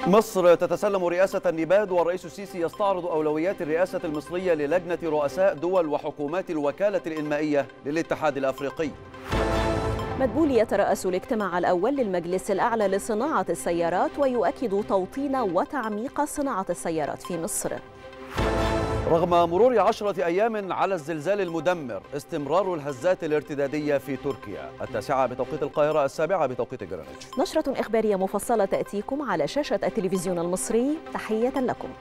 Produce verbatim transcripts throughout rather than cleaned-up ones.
مصر تتسلم رئاسة النباد، والرئيس السيسي يستعرض أولويات الرئاسة المصرية للجنة رؤساء دول وحكومات الوكالة الإنمائية للاتحاد الأفريقي. مدبولي يترأس الاجتماع الأول للمجلس الأعلى لصناعة السيارات، ويؤكد توطين وتعميق صناعة السيارات في مصر. رغم مرور عشرة أيام على الزلزال المدمر، استمرار الهزات الارتدادية في تركيا. التاسعة بتوقيت القاهرة، السابعة بتوقيت جرينتش. نشرة إخبارية مفصلة تأتيكم على شاشة التلفزيون المصري. تحية لكم.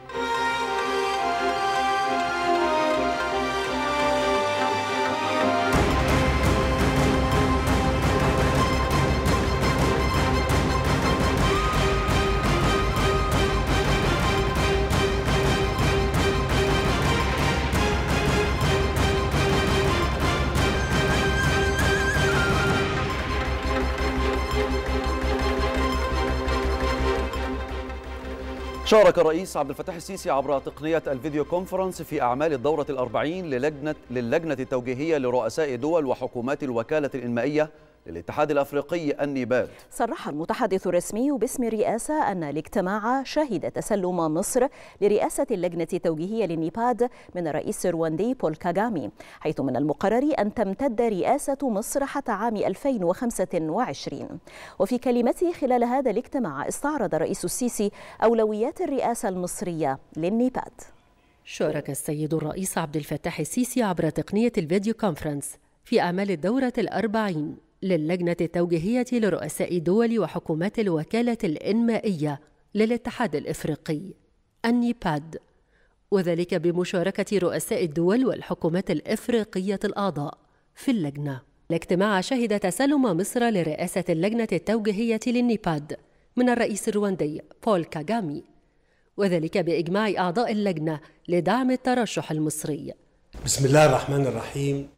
شارك الرئيس عبد الفتاح السيسي عبر تقنية الفيديو كونفرنس في أعمال الدورة الأربعين للجنة, للجنة التوجيهية لرؤساء دول وحكومات الوكالة الإنمائية للاتحاد الأفريقي النيباد. صرح المتحدث الرسمي باسم الرئاسة أن الاجتماع شهد تسلم مصر لرئاسة اللجنة التوجيهية للنيباد من الرئيس الرواندي بول كاغامي، حيث من المقرر أن تمتد رئاسة مصر حتى عام ألفين وخمسة وعشرين. وفي كلمته خلال هذا الاجتماع استعرض الرئيس السيسي أولويات الرئاسة المصرية للنيباد. شارك السيد الرئيس عبد الفتاح السيسي عبر تقنية الفيديو كونفرنس في أعمال الدورة الأربعين للجنة التوجيهية لرؤساء دول وحكومات الوكالة الإنمائية للاتحاد الإفريقي النيباد، وذلك بمشاركة رؤساء الدول والحكومات الإفريقية الأعضاء في اللجنة. الاجتماع شهد تسلم مصر لرئاسة اللجنة التوجيهية للنيباد من الرئيس الرواندي بول كاغامي، وذلك بإجماع أعضاء اللجنة لدعم الترشح المصري. بسم الله الرحمن الرحيم.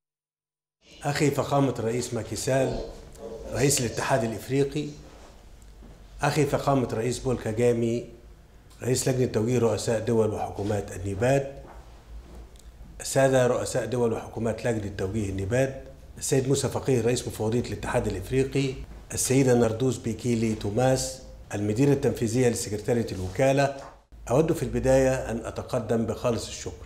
أخي فخامة الرئيس ماكي سال رئيس الاتحاد الإفريقي، أخي فخامة الرئيس بول كاغامي رئيس لجنة توجيه رؤساء دول وحكومات النيباد، السادة رؤساء دول وحكومات لجنة توجيه النيباد، السيد موسى فقيه رئيس مفوضية الاتحاد الإفريقي، السيدة نردوس بيكيلي توماس المديرة التنفيذية لسكرتارية الوكالة. أود في البداية أن أتقدم بخالص الشكر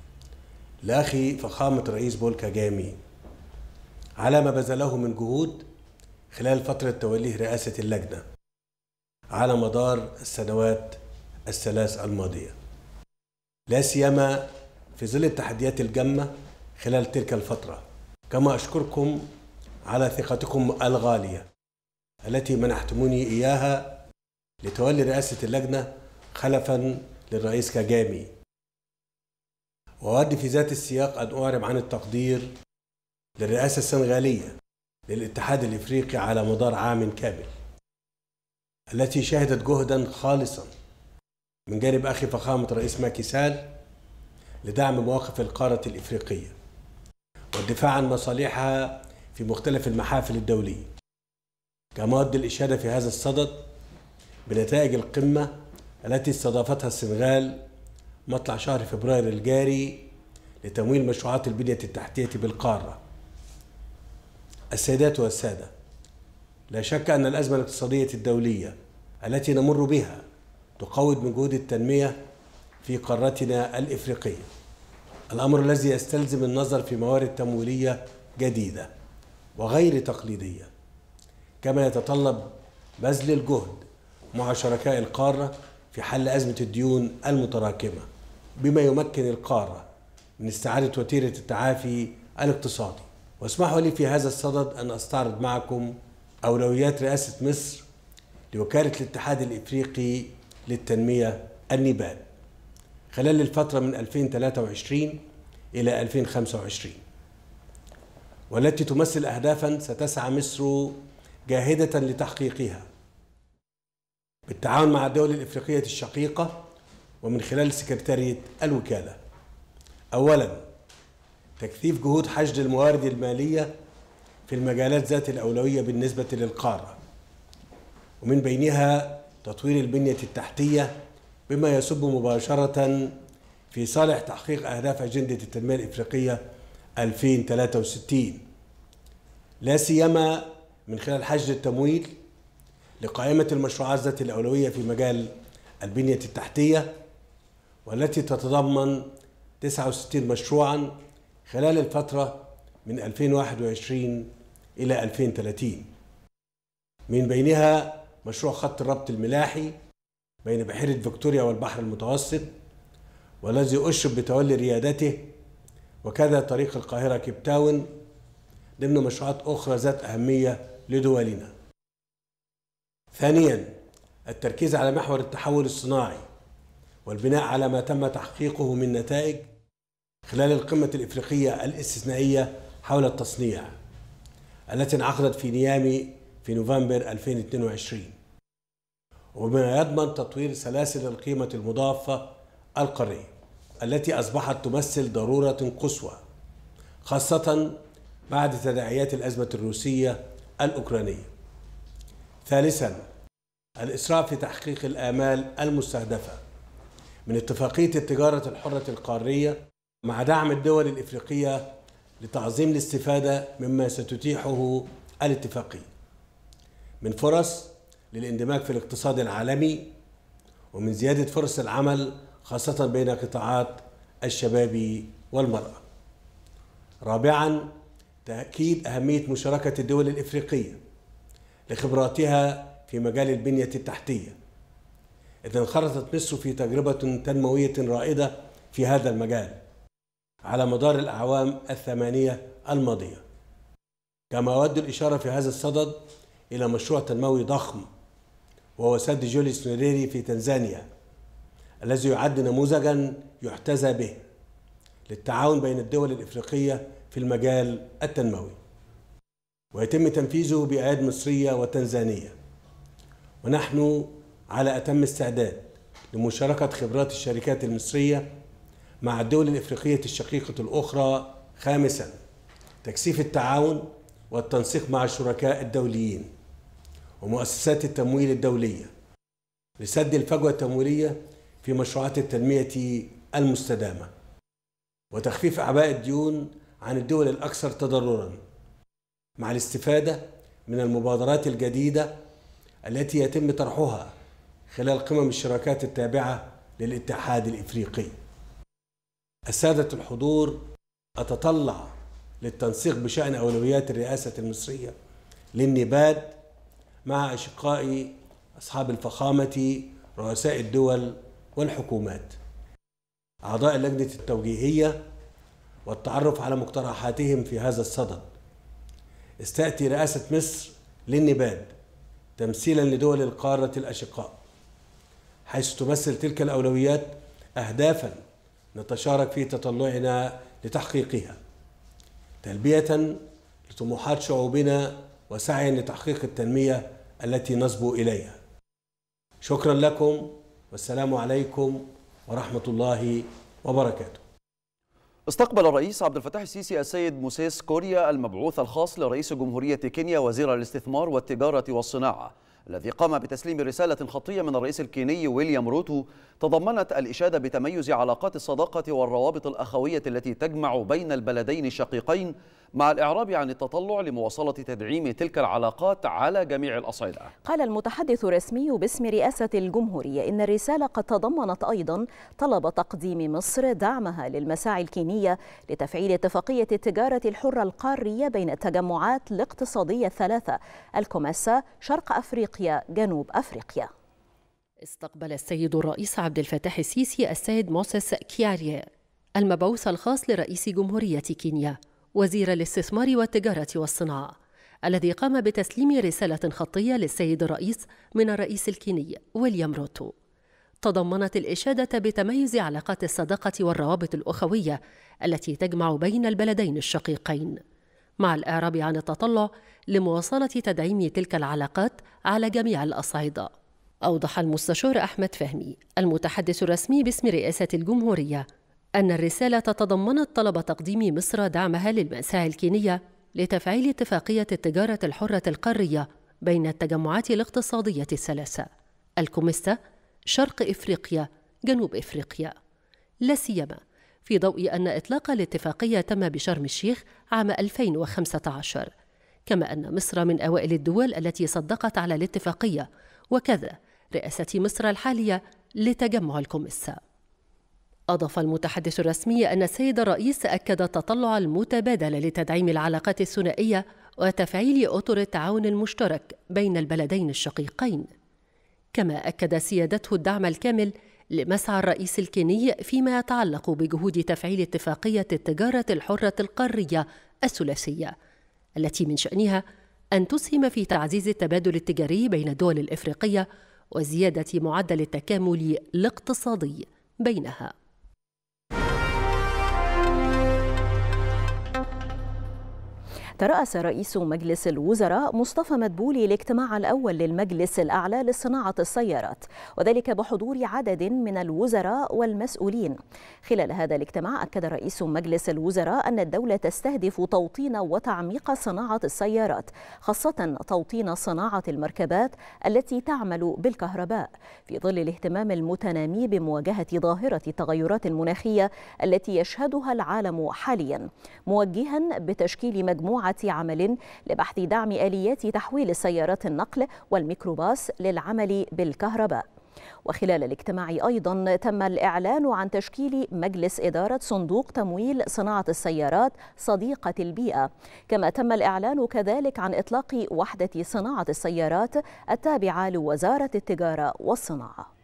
لأخي فخامة الرئيس بول كاغامي على ما بذله من جهود خلال فترة توليه رئاسة اللجنة على مدار السنوات الثلاث الماضية، لا سيما في ظل التحديات الجمة خلال تلك الفترة. كما أشكركم على ثقتكم الغالية التي منحتموني إياها لتولي رئاسة اللجنة خلفا للرئيس كاغامي. وأود في ذات السياق أن أعرب عن التقدير للرئاسة السنغالية للاتحاد الإفريقي على مدار عام كامل، التي شهدت جهدا خالصا من جانب أخي فخامة الرئيس ماكي سال لدعم مواقف القارة الإفريقية والدفاع عن مصالحها في مختلف المحافل الدولية. كما أود الإشادة في هذا الصدد بنتائج القمة التي استضافتها السنغال مطلع شهر فبراير الجاري لتمويل مشروعات البنية التحتية بالقارة. السيدات والسادة، لا شك أن الأزمة الاقتصادية الدولية التي نمر بها تقوض من جهود التنمية في قارتنا الإفريقية، الأمر الذي يستلزم النظر في موارد تمويلية جديدة وغير تقليدية، كما يتطلب بذل الجهد مع شركاء القارة في حل أزمة الديون المتراكمة، بما يمكن القارة من استعادة وتيرة التعافي الاقتصادي. واسمحوا لي في هذا الصدد أن أستعرض معكم أولويات رئاسة مصر لوكالة الاتحاد الإفريقي للتنمية النيباد خلال الفترة من ألفين وثلاثة وعشرين إلى ألفين وخمسة وعشرين، والتي تمثل أهدافا ستسعى مصر جاهدة لتحقيقها بالتعاون مع الدول الإفريقية الشقيقة ومن خلال سكرتارية الوكالة. أولا، تكثيف جهود حشد الموارد المالية في المجالات ذات الأولوية بالنسبة للقارة، ومن بينها تطوير البنية التحتية بما يصب مباشرة في صالح تحقيق أهداف أجندة التنمية الإفريقية ألفين وثلاثة وستين، لا سيما من خلال حشد التمويل لقائمة المشروعات ذات الأولوية في مجال البنية التحتية، والتي تتضمن تسعة وستين مشروعا خلال الفترة من ألفين وواحد وعشرين إلى ألفين وثلاثين، من بينها مشروع خط الربط الملاحي بين بحيرة فيكتوريا والبحر المتوسط، والذي أشرف بتولي ريادته، وكذا طريق القاهرة كيب تاون، ضمن مشروعات أخرى ذات أهمية لدولنا. ثانياً، التركيز على محور التحول الصناعي والبناء على ما تم تحقيقه من نتائج خلال القمة الإفريقية الاستثنائية حول التصنيع التي انعقدت في نيامي في نوفمبر ألفين واثنين وعشرين، وبما يضمن تطوير سلاسل القيمة المضافة القارية التي أصبحت تمثل ضرورة قصوى، خاصة بعد تداعيات الأزمة الروسية الأوكرانية. ثالثاً، الإسراع في تحقيق الآمال المستهدفة من اتفاقية التجارة الحرة القارية مع دعم الدول الإفريقية لتعظيم الاستفادة مما ستتيحه الاتفاقية من فرص للاندماج في الاقتصاد العالمي، ومن زيادة فرص العمل خاصة بين قطاعات الشباب والمرأة. رابعاً، تأكيد أهمية مشاركة الدول الإفريقية لخبراتها في مجال البنية التحتية، إذ انخرطت مصر في تجربة تنموية رائدة في هذا المجال على مدار الأعوام الثمانية الماضية. كما أود الإشارة في هذا الصدد إلى مشروع تنموي ضخم، وهو سد جوليوس نيريري في تنزانيا، الذي يعد نموذجاً يحتذى به للتعاون بين الدول الإفريقية في المجال التنموي، ويتم تنفيذه بأيادي مصرية وتنزانية، ونحن على أتم استعداد لمشاركة خبرات الشركات المصرية مع الدول الإفريقية الشقيقة الأخرى. خامساً، تكثيف التعاون والتنسيق مع الشركاء الدوليين ومؤسسات التمويل الدولية لسد الفجوة التمويلية في مشروعات التنمية المستدامة، وتخفيف أعباء الديون عن الدول الأكثر تضرراً، مع الاستفادة من المبادرات الجديدة التي يتم طرحها خلال قمم الشراكات التابعة للاتحاد الإفريقي. السادة الحضور، أتطلع للتنسيق بشأن أولويات الرئاسة المصرية للنباد مع أشقائي أصحاب الفخامة رؤساء الدول والحكومات أعضاء اللجنة التوجيهية، والتعرف على مقترحاتهم في هذا الصدد. استأتي رئاسة مصر للنباد تمثيلا لدول القارة الأشقاء، حيث تمثل تلك الأولويات أهدافا نتشارك في تطلعنا لتحقيقها، تلبية لطموحات شعوبنا وسعيا لتحقيق التنمية التي نصبو إليها. شكرا لكم، والسلام عليكم ورحمة الله وبركاته. استقبل الرئيس عبد الفتاح السيسي السيد موسيس كوريا المبعوث الخاص لرئيس جمهورية كينيا وزير الاستثمار والتجارة والصناعة، الذي قام بتسليم رسالة خطية من الرئيس الكيني ويليام روتو تضمنت الإشادة بتميز علاقات الصداقة والروابط الأخوية التي تجمع بين البلدين الشقيقين، مع الإعراب عن التطلع لمواصلة تدعيم تلك العلاقات على جميع الأصعدة. قال المتحدث الرسمي باسم رئاسة الجمهورية إن الرسالة قد تضمنت أيضا طلب تقديم مصر دعمها للمساعي الكينية لتفعيل اتفاقية التجارة الحرة القارية بين التجمعات الاقتصادية الثلاثة، الكوميسا، شرق أفريقيا، جنوب أفريقيا. استقبل السيد الرئيس عبد الفتاح السيسي السيد موسيس كياريا المبعوث الخاص لرئيس جمهورية كينيا وزير الاستثمار والتجارة والصناعة، الذي قام بتسليم رسالة خطية للسيد الرئيس من الرئيس الكيني ويليام روتو تضمنت الإشادة بتميز علاقات الصداقة والروابط الأخوية التي تجمع بين البلدين الشقيقين، مع الإعراب عن التطلع لمواصلة تدعيم تلك العلاقات على جميع الأصعدة. أوضح المستشار أحمد فهمي المتحدث الرسمي باسم رئاسة الجمهورية أن الرسالة تضمنت طلب تقديم مصر دعمها للمساعي الكينية لتفعيل اتفاقية التجارة الحرة القارية بين التجمعات الاقتصادية الثلاثة، الكوميسا، شرق إفريقيا، جنوب إفريقيا، لا سيما في ضوء أن إطلاق الاتفاقية تم بشرم الشيخ عام ألفين وخمسة عشر، كما أن مصر من أوائل الدول التي صدقت على الاتفاقية، وكذا رئاسة مصر الحالية لتجمع الكوميسا. أضاف المتحدث الرسمي أن السيد الرئيس أكد التطلع المتبادل لتدعيم العلاقات الثنائية وتفعيل أطر التعاون المشترك بين البلدين الشقيقين. كما أكد سيادته الدعم الكامل لمسعى الرئيس الكيني فيما يتعلق بجهود تفعيل اتفاقية التجارة الحرة القارية الثلاثية، التي من شأنها أن تسهم في تعزيز التبادل التجاري بين الدول الإفريقية وزيادة معدل التكامل الاقتصادي بينها. ترأس رئيس مجلس الوزراء مصطفى مدبولي الاجتماع الأول للمجلس الأعلى لصناعة السيارات، وذلك بحضور عدد من الوزراء والمسؤولين. خلال هذا الاجتماع أكد رئيس مجلس الوزراء أن الدولة تستهدف توطين وتعميق صناعة السيارات، خاصة توطين صناعة المركبات التي تعمل بالكهرباء، في ظل الاهتمام المتنامي بمواجهة ظاهرة التغيرات المناخية التي يشهدها العالم حاليا، موجها بتشكيل مجموعة عمل لبحث دعم آليات تحويل السيارات النقل والميكروباص للعمل بالكهرباء. وخلال الاجتماع أيضا تم الإعلان عن تشكيل مجلس إدارة صندوق تمويل صناعة السيارات صديقة البيئة، كما تم الإعلان كذلك عن إطلاق وحدة صناعة السيارات التابعة لوزارة التجارة والصناعة.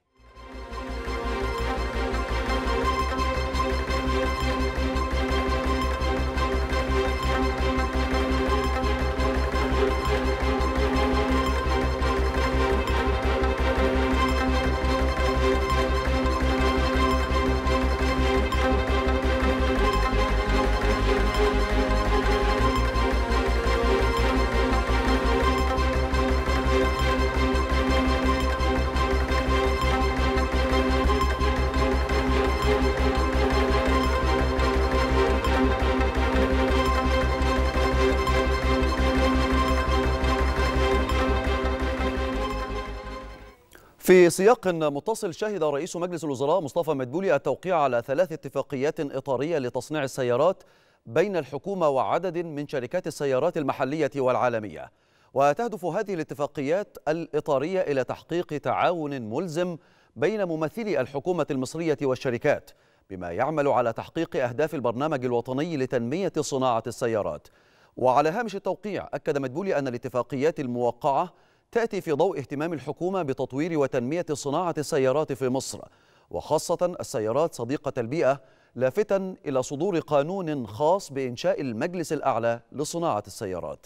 في سياق متصل، شهد رئيس مجلس الوزراء مصطفى مدبولي التوقيع على ثلاث اتفاقيات إطارية لتصنيع السيارات بين الحكومة وعدد من شركات السيارات المحلية والعالمية. وتهدف هذه الاتفاقيات الإطارية إلى تحقيق تعاون ملزم بين ممثلي الحكومة المصرية والشركات، بما يعمل على تحقيق أهداف البرنامج الوطني لتنمية صناعة السيارات. وعلى هامش التوقيع أكد مدبولي أن الاتفاقيات الموقعة تأتي في ضوء اهتمام الحكومة بتطوير وتنمية صناعة السيارات في مصر، وخاصة السيارات صديقة البيئة، لافتا إلى صدور قانون خاص بإنشاء المجلس الأعلى لصناعة السيارات.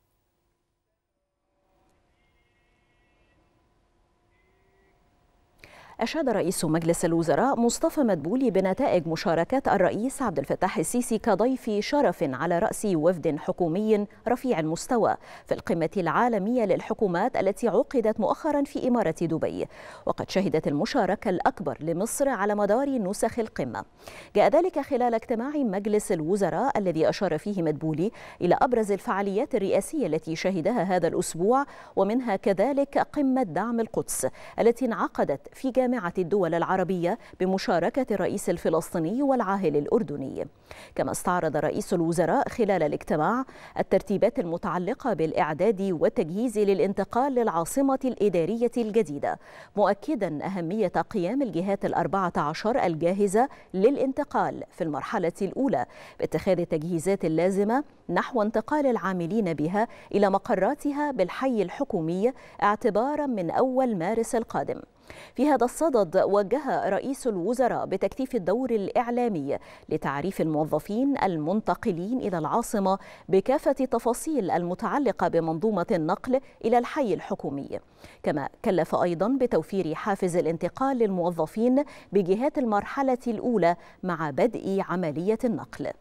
أشاد رئيس مجلس الوزراء مصطفى مدبولي بنتائج مشاركات الرئيس عبد الفتاح السيسي كضيف شرف على رأس وفد حكومي رفيع المستوى في القمة العالمية للحكومات التي عقدت مؤخرا في إمارة دبي، وقد شهدت المشاركة الأكبر لمصر على مدار نسخ القمة. جاء ذلك خلال اجتماع مجلس الوزراء الذي أشار فيه مدبولي إلى أبرز الفعاليات الرئاسية التي شهدها هذا الأسبوع، ومنها كذلك قمة دعم القدس التي انعقدت في جامعة جامعة الدول العربية بمشاركة الرئيس الفلسطيني والعاهل الأردني. كما استعرض رئيس الوزراء خلال الاجتماع الترتيبات المتعلقة بالإعداد والتجهيز للانتقال للعاصمة الإدارية الجديدة، مؤكدا أهمية قيام الجهات الأربعة عشر الجاهزة للانتقال في المرحلة الأولى باتخاذ التجهيزات اللازمة نحو انتقال العاملين بها إلى مقراتها بالحي الحكومي اعتبارا من أول مارس القادم. في هذا الصدد وجه رئيس الوزراء بتكثيف الدور الإعلامي لتعريف الموظفين المنتقلين إلى العاصمة بكافة التفاصيل المتعلقة بمنظومة النقل إلى الحي الحكومي. كما كلف أيضا بتوفير حافز الانتقال للموظفين بجهات المرحلة الأولى مع بدء عملية النقل.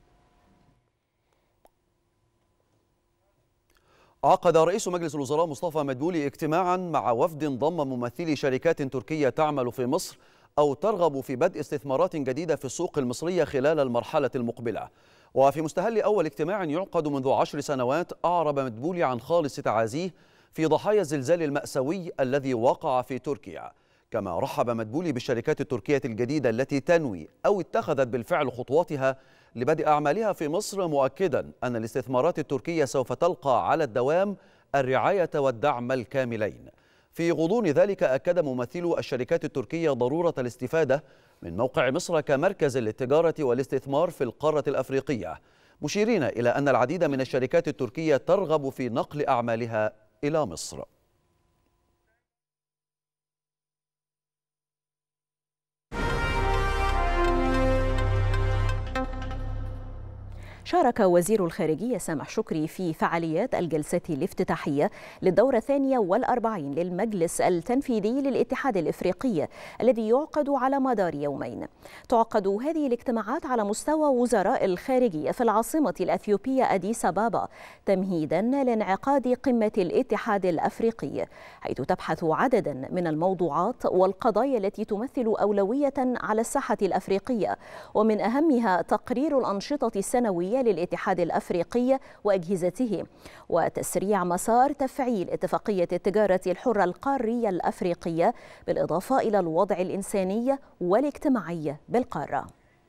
عقد رئيس مجلس الوزراء مصطفى مدبولي اجتماعا مع وفد ضم ممثلي شركات تركية تعمل في مصر أو ترغب في بدء استثمارات جديدة في السوق المصرية خلال المرحلة المقبلة. وفي مستهل أول اجتماع يعقد منذ عشر سنوات، أعرب مدبولي عن خالص تعازيه في ضحايا الزلزال المأساوي الذي وقع في تركيا. كما رحب مدبولي بالشركات التركية الجديدة التي تنوي أو اتخذت بالفعل خطواتها لبدء أعمالها في مصر، مؤكدا أن الاستثمارات التركية سوف تلقى على الدوام الرعاية والدعم الكاملين. في غضون ذلك أكد ممثلو الشركات التركية ضرورة الاستفادة من موقع مصر كمركز للتجارة والاستثمار في القارة الأفريقية، مشيرين إلى أن العديد من الشركات التركية ترغب في نقل أعمالها إلى مصر. شارك وزير الخارجية سامح شكري في فعاليات الجلسة الافتتاحية للدورة الثانية والأربعين للمجلس التنفيذي للاتحاد الإفريقي الذي يعقد على مدار يومين. تعقد هذه الاجتماعات على مستوى وزراء الخارجية في العاصمة الأثيوبية أديس أبابا تمهيدا لانعقاد قمة الاتحاد الأفريقي، حيث تبحث عددا من الموضوعات والقضايا التي تمثل أولوية على الساحة الأفريقية، ومن أهمها تقرير الأنشطة السنوية للاتحاد الأفريقي وأجهزته، وتسريع مسار تفعيل اتفاقية التجارة الحرة القارية الأفريقية، بالإضافة إلى الوضع الإنساني والاجتماعي بالقارة.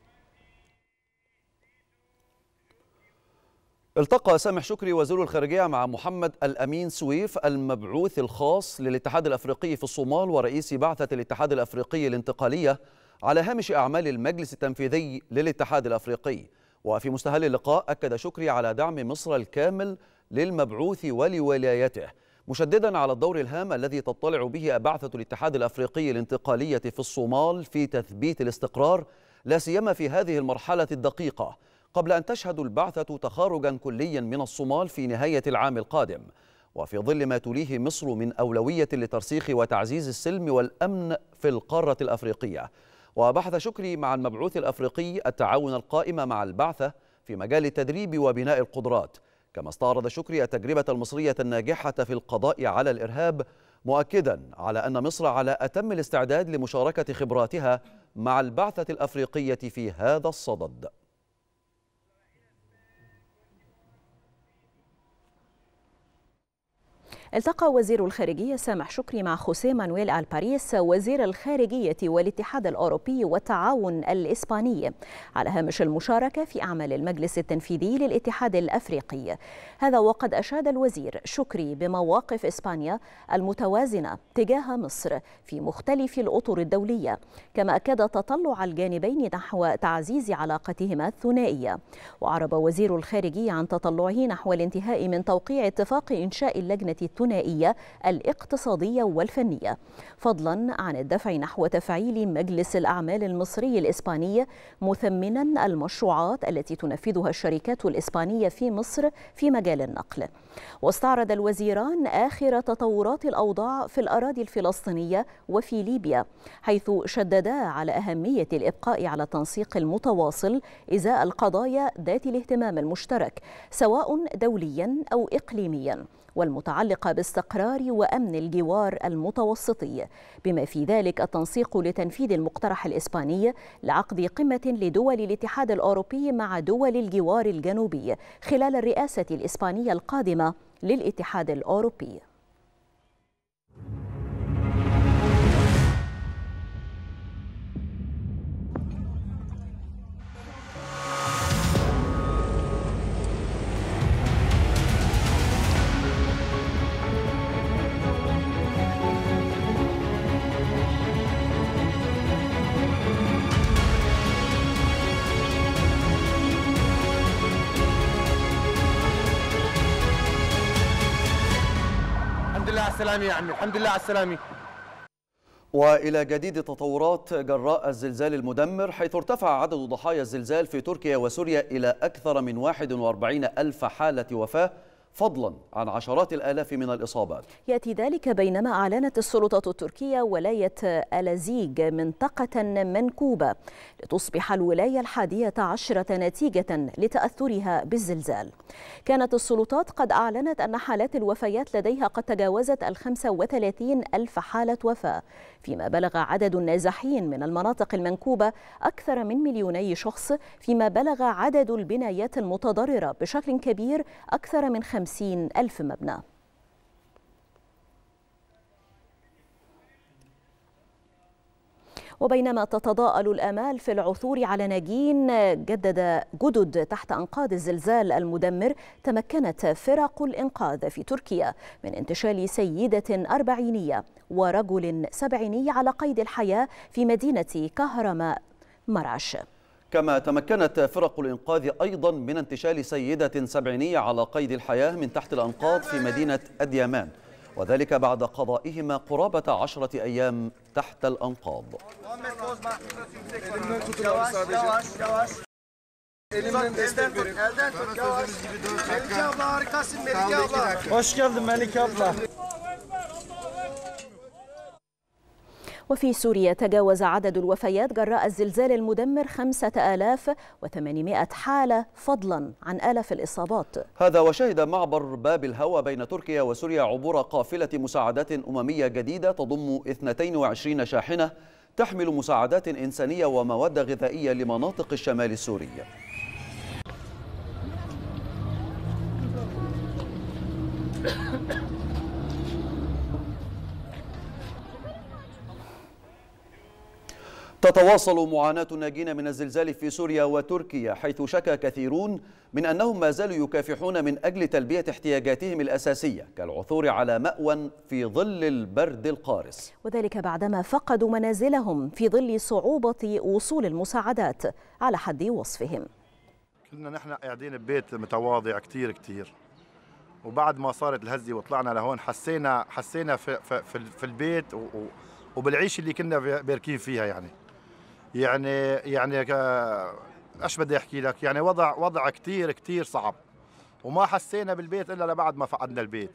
التقى سامح شكري وزير الخارجية مع محمد الأمين سويف المبعوث الخاص للاتحاد الأفريقي في الصومال ورئيس بعثة الاتحاد الأفريقي الانتقالية على هامش أعمال المجلس التنفيذي للاتحاد الأفريقي. وفي مستهل اللقاء أكد شكري على دعم مصر الكامل للمبعوث ولولايته، مشددا على الدور الهام الذي تطلع به بعثة الاتحاد الأفريقي الانتقالية في الصومال في تثبيت الاستقرار، لا سيما في هذه المرحلة الدقيقة قبل أن تشهد البعثة تخارجا كليا من الصومال في نهاية العام القادم، وفي ظل ما تليه مصر من أولوية لترسيخ وتعزيز السلم والأمن في القارة الأفريقية. وبحث شكري مع المبعوث الأفريقي التعاون القائم مع البعثة في مجال التدريب وبناء القدرات، كما استعرض شكري التجربة المصرية الناجحة في القضاء على الإرهاب، مؤكدا على أن مصر على أتم الاستعداد لمشاركة خبراتها مع البعثة الأفريقية في هذا الصدد. التقى وزير الخارجية سامح شكري مع خوسيه مانويل الباريس وزير الخارجية والاتحاد الأوروبي والتعاون الإسباني على هامش المشاركة في أعمال المجلس التنفيذي للاتحاد الأفريقي. هذا وقد أشاد الوزير شكري بمواقف إسبانيا المتوازنة تجاه مصر في مختلف الأطر الدولية، كما أكد تطلع الجانبين نحو تعزيز علاقتهما الثنائية. وأعرب وزير الخارجية عن تطلعه نحو الانتهاء من توقيع اتفاق إنشاء اللجنة الثنائية الاقتصادية والفنية، فضلا عن الدفع نحو تفعيل مجلس الأعمال المصري الإسباني، مثمنا المشروعات التي تنفذها الشركات الإسبانية في مصر في مجال النقل. واستعرض الوزيران آخر تطورات الأوضاع في الأراضي الفلسطينية وفي ليبيا، حيث شددا على أهمية الإبقاء على التنسيق المتواصل إزاء القضايا ذات الاهتمام المشترك سواء دوليا أو إقليميا، والمتعلقة باستقرار وأمن الجوار المتوسطي، بما في ذلك التنسيق لتنفيذ المقترح الإسباني لعقد قمة لدول الاتحاد الأوروبي مع دول الجوار الجنوبي خلال الرئاسة الإسبانية القادمة للاتحاد الأوروبي. الحمد لله على السلامة يا عمي، الحمد لله على السلامة. وإلى جديد تطورات جراء الزلزال المدمر، حيث ارتفع عدد ضحايا الزلزال في تركيا وسوريا إلى أكثر من واحد وأربعين ألف حالة وفاة، فضلا عن عشرات الآلاف من الإصابات. يأتي ذلك بينما أعلنت السلطات التركية ولاية ألازيغ منطقة منكوبة لتصبح الولاية الحادية عشرة نتيجة لتأثرها بالزلزال. كانت السلطات قد أعلنت أن حالات الوفيات لديها قد تجاوزت الخمسة وثلاثين ألف حالة وفاة، فيما بلغ عدد النازحين من المناطق المنكوبة أكثر من مليوني شخص، فيما بلغ عدد البنايات المتضررة بشكل كبير أكثر من خمسين ألف مبنى. وبينما تتضاءل الآمال في العثور على ناجين جدد جدد تحت أنقاض الزلزال المدمر، تمكنت فرق الإنقاذ في تركيا من انتشال سيدة أربعينية ورجل سبعيني على قيد الحياة في مدينة كهرمان مراش. كما تمكنت فرق الإنقاذ أيضا من انتشال سيدة سبعينية على قيد الحياة من تحت الأنقاض في مدينة أديامان، وذلك بعد قضائهما قرابة عشرة أيام تحت الأنقاض. وفي سوريا تجاوز عدد الوفيات جراء الزلزال المدمر خمسة آلاف وثمانمائة حالة فضلا عن آلاف الإصابات. هذا وشهد معبر باب الهوى بين تركيا وسوريا عبور قافلة مساعدات أممية جديدة تضم اثنتين وعشرين شاحنة تحمل مساعدات إنسانية ومواد غذائية لمناطق الشمال السوري. تتواصل معاناة الناجين من الزلزال في سوريا وتركيا، حيث شكى كثيرون من أنهم ما زالوا يكافحون من أجل تلبية احتياجاتهم الأساسية كالعثور على مأوى في ظل البرد القارس، وذلك بعدما فقدوا منازلهم في ظل صعوبة وصول المساعدات على حد وصفهم. كنا نحن قاعدين ببيت متواضع كتير كتير، وبعد ما صارت الهزة وطلعنا لهون حسينا حسينا في في في البيت وبالعيش اللي كنا باركين فيها. يعني يعني يعني ايش بدي احكي لك، يعني وضع وضع كثير كثير صعب، وما حسينا بالبيت الا لبعد ما فقدنا البيت.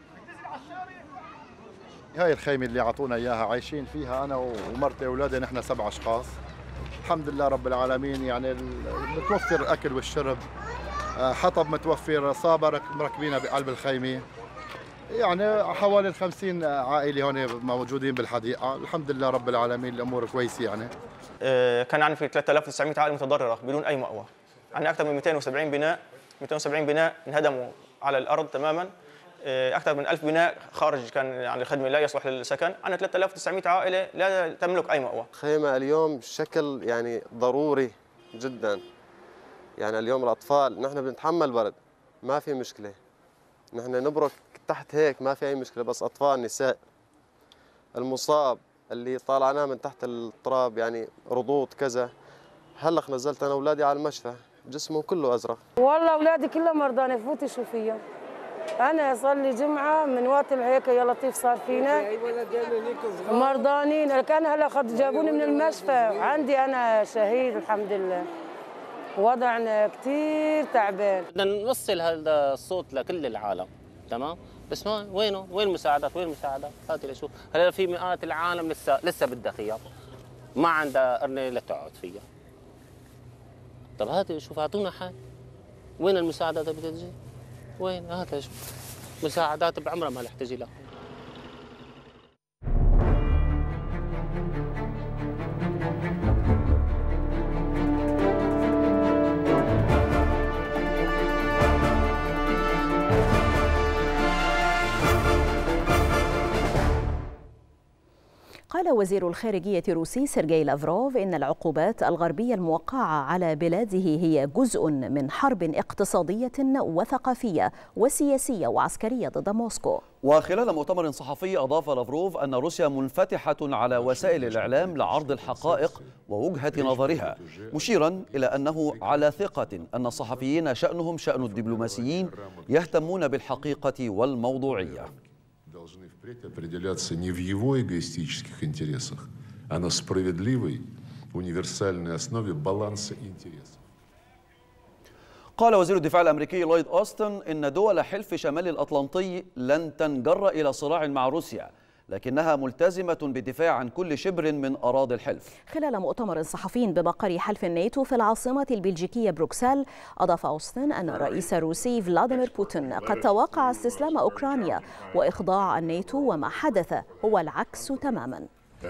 هاي الخيمه اللي اعطونا اياها عايشين فيها انا ومرتي واولادي، نحن سبع اشخاص الحمد لله رب العالمين. يعني متوفر الاكل والشرب، حطب متوفر، صابر مركبينها بقلب الخيمه. يعني حوالي خمسين عائله هون موجودين بالحديقه، الحمد لله رب العالمين الامور كويسه. يعني كان عندنا في ثلاثة آلاف وتسعمائة عائله متضرره بدون اي مأوى. عندنا اكثر من مئتين وسبعين بناء مئتين وسبعين بناء انهدموا على الارض تماما. اكثر من ألف بناء خارج كان عن الخدمه لا يصلح للسكن. عندنا ثلاثة آلاف وتسعمائة عائله لا تملك اي مأوى. خيمه اليوم شكل يعني ضروري جدا. يعني اليوم الاطفال نحن بنتحمل برد ما في مشكله، نحن نبرك تحت هيك ما في اي مشكله، بس اطفال نساء المصاب اللي طالعناه من تحت التراب يعني رضوض كذا. هلا نزلت انا اولادي على المشفى جسمهم كله ازرق. والله اولادي كلهم مرضانه، فوتي شوفيهم. انا صار لي جمعه من وقت هيك يا لطيف صار فينا مرضانين. كان هلا خد جابوني من المشفى، عندي انا شهيد الحمد لله. وضعنا كثير تعبان. بدنا نوصل هذا الصوت لكل العالم، تمام؟ بس ما وينه؟ وين المساعدات؟ وين المساعدات؟ هاتي لشوف، هلا في مئات العالم لسه لسه بدها خيار، ما عندها قرنه لتقعد فيها. طب هاتي شوف، اعطونا حل. وين المساعدات اللي بدها تجي؟ وين؟ هاتي شوف، مساعدات بعمرها ما رح تجي لها. قال وزير الخارجية الروسي سيرجي لافروف إن العقوبات الغربية الموقعة على بلاده هي جزء من حرب اقتصادية وثقافية وسياسية وعسكرية ضد موسكو. وخلال مؤتمر صحفي أضاف لافروف أن روسيا منفتحة على وسائل الإعلام لعرض الحقائق ووجهة نظرها، مشيرا إلى أنه على ثقة أن الصحفيين شأنهم شأن الدبلوماسيين يهتمون بالحقيقة والموضوعية. должны впредь определяться не в его эгоистических интересах, а на справедливой, универсальной основе баланса интересов. قال وزير الدفاع الأمريكي لويد أوستن إن دول حلف شمال الأطلنطي لن تنجر إلى صراع مع روسيا، لكنها ملتزمة بالدفاع عن كل شبر من أراضي الحلف. خلال مؤتمر صحفي بمقر حلف الناتو في العاصمة البلجيكية بروكسل، أضاف أوستن أن الرئيس الروسي فلاديمير بوتين قد توقع استسلام أوكرانيا وإخضاع الناتو، وما حدث هو العكس تماما.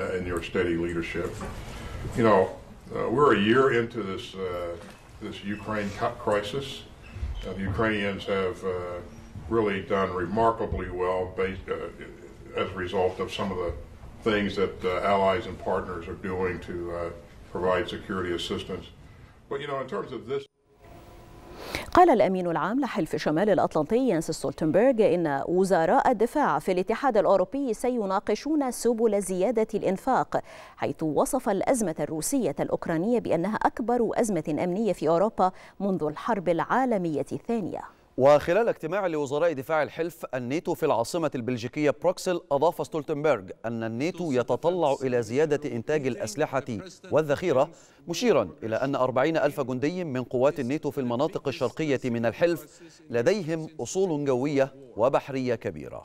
This Ukraine crisis, uh, the Ukrainians have uh, really done remarkably well based, uh, as a result of some of the things that uh, allies and partners are doing to uh, provide security assistance. But you know, in terms of this. قال الأمين العام لحلف شمال الأطلنطي يانس ستولتنبرغ إن وزراء الدفاع في الاتحاد الأوروبي سيناقشون سبل زيادة الإنفاق، حيث وصف الأزمة الروسية الأوكرانية بأنها أكبر أزمة أمنية في أوروبا منذ الحرب العالمية الثانية. وخلال اجتماع لوزراء دفاع الحلف الناتو في العاصمة البلجيكية بروكسل، أضاف ستولتنبرغ أن الناتو يتطلع إلى زيادة إنتاج الأسلحة والذخيرة، مشيرا إلى أن أربعين ألف جندي من قوات الناتو في المناطق الشرقية من الحلف لديهم أصول جوية وبحرية كبيرة.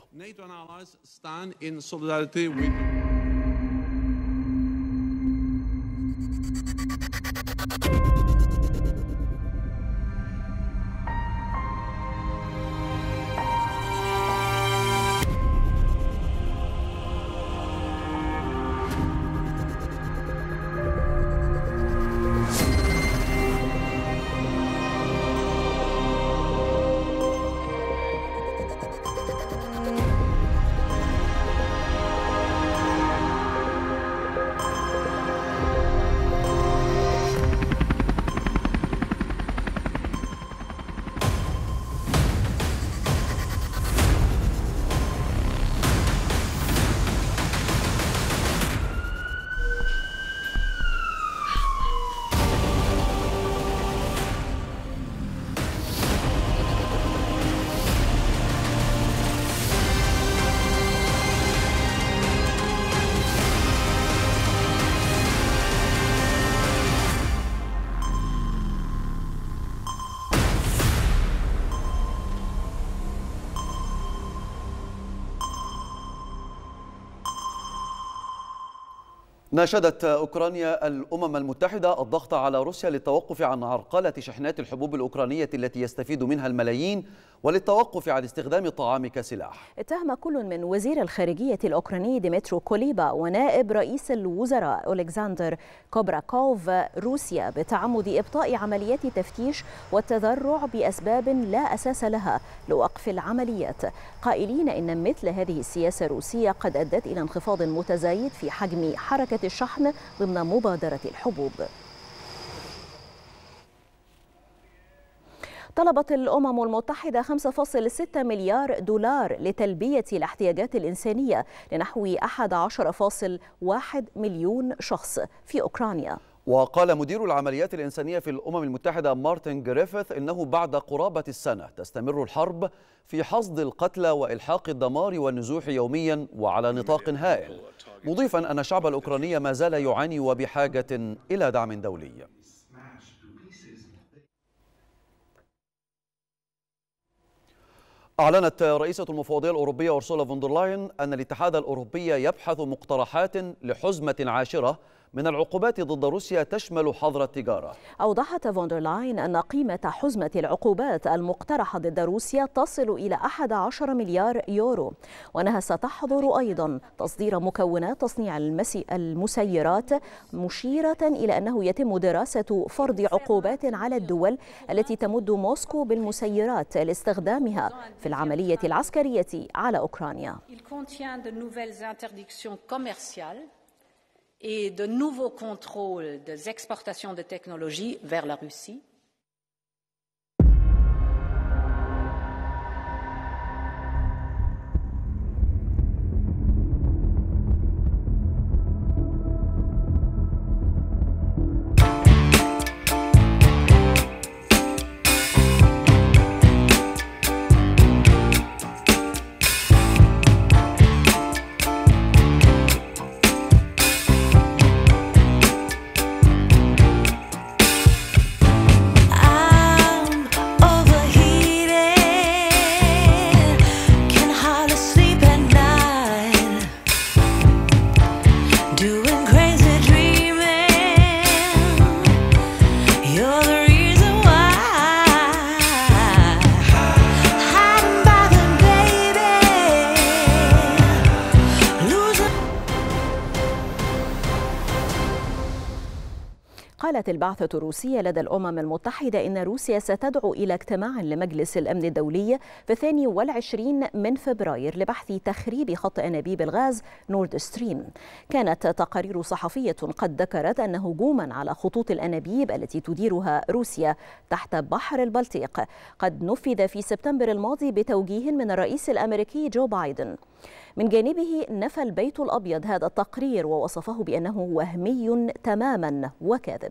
ناشدت أوكرانيا الأمم المتحدة الضغط على روسيا للتوقف عن عرقلة شحنات الحبوب الأوكرانية التي يستفيد منها الملايين، وللتوقف عن استخدام الطعام كسلاح. اتهم كل من وزير الخارجية الأوكراني ديمترو كوليبا ونائب رئيس الوزراء أولكسندر كوبراكوف روسيا بتعمد إبطاء عمليات تفتيش والتذرع بأسباب لا أساس لها لوقف العمليات، قائلين إن مثل هذه السياسة الروسية قد أدت إلى انخفاض متزايد في حجم حركة الشحن ضمن مبادرة الحبوب. طلبت الأمم المتحدة خمسة فاصلة ستة مليار دولار لتلبية الاحتياجات الإنسانية لنحو أحد عشر فاصلة واحد مليون شخص في أوكرانيا. وقال مدير العمليات الإنسانية في الأمم المتحدة مارتن جريفيث إنه بعد قرابة السنة تستمر الحرب في حصد القتلى وإلحاق الدمار والنزوح يوميا وعلى نطاق هائل، مضيفا أن الشعب الأوكراني ما زال يعاني وبحاجة إلى دعم دولي. أعلنت رئيسة المفوضية الأوروبية أورسولا فون دير لاين أن الاتحاد الأوروبي يبحث مقترحات لحزمة عاشرة من العقوبات ضد روسيا تشمل حظر التجارة. أوضحت فون دير لاين أن قيمة حزمة العقوبات المقترحة ضد روسيا تصل إلى أحد عشر مليار يورو، وأنها ستحظر أيضا تصدير مكونات تصنيع المسيرات، مشيرة إلى أنه يتم دراسة فرض عقوبات على الدول التي تمد موسكو بالمسيرات لاستخدامها في العملية العسكرية على أوكرانيا. et de nouveaux contrôles des exportations de technologies vers la Russie. قالت البعثة الروسية لدى الأمم المتحدة إن روسيا ستدعو إلى اجتماع لمجلس الأمن الدولي في الثاني والعشرين من فبراير لبحث تخريب خط أنابيب الغاز نورد ستريم. كانت تقارير صحفية قد ذكرت أن هجوما على خطوط الأنابيب التي تديرها روسيا تحت بحر البلطيق قد نفذ في سبتمبر الماضي بتوجيه من الرئيس الأمريكي جو بايدن. من جانبه نفى البيت الأبيض هذا التقرير ووصفه بأنه وهمي تماما وكاذب.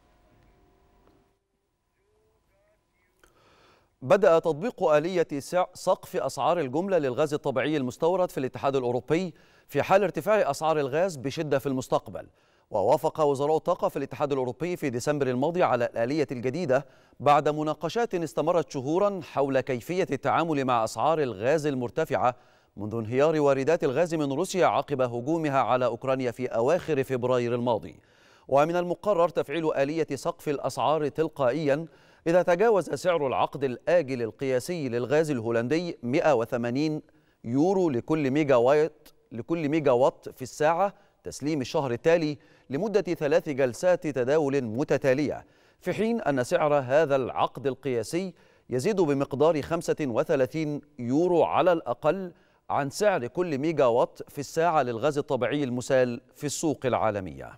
بدأ تطبيق آلية سقف أسعار الجملة للغاز الطبيعي المستورد في الاتحاد الأوروبي في حال ارتفاع أسعار الغاز بشدة في المستقبل. ووافق وزراء الطاقة في الاتحاد الأوروبي في ديسمبر الماضي على الآلية الجديدة بعد مناقشات استمرت شهورا حول كيفية التعامل مع أسعار الغاز المرتفعة منذ انهيار واردات الغاز من روسيا عقب هجومها على أوكرانيا في أواخر فبراير الماضي. ومن المقرر تفعيل آلية سقف الأسعار تلقائيا إذا تجاوز سعر العقد الآجل القياسي للغاز الهولندي مئة وثمانين يورو لكل ميجا وات لكل ميجا وات في الساعة تسليم الشهر التالي لمدة ثلاث جلسات تداول متتالية، في حين أن سعر هذا العقد القياسي يزيد بمقدار خمسة وثلاثين يورو على الأقل عن سعر كل ميجا وات في الساعة للغاز الطبيعي المسال في السوق العالمية.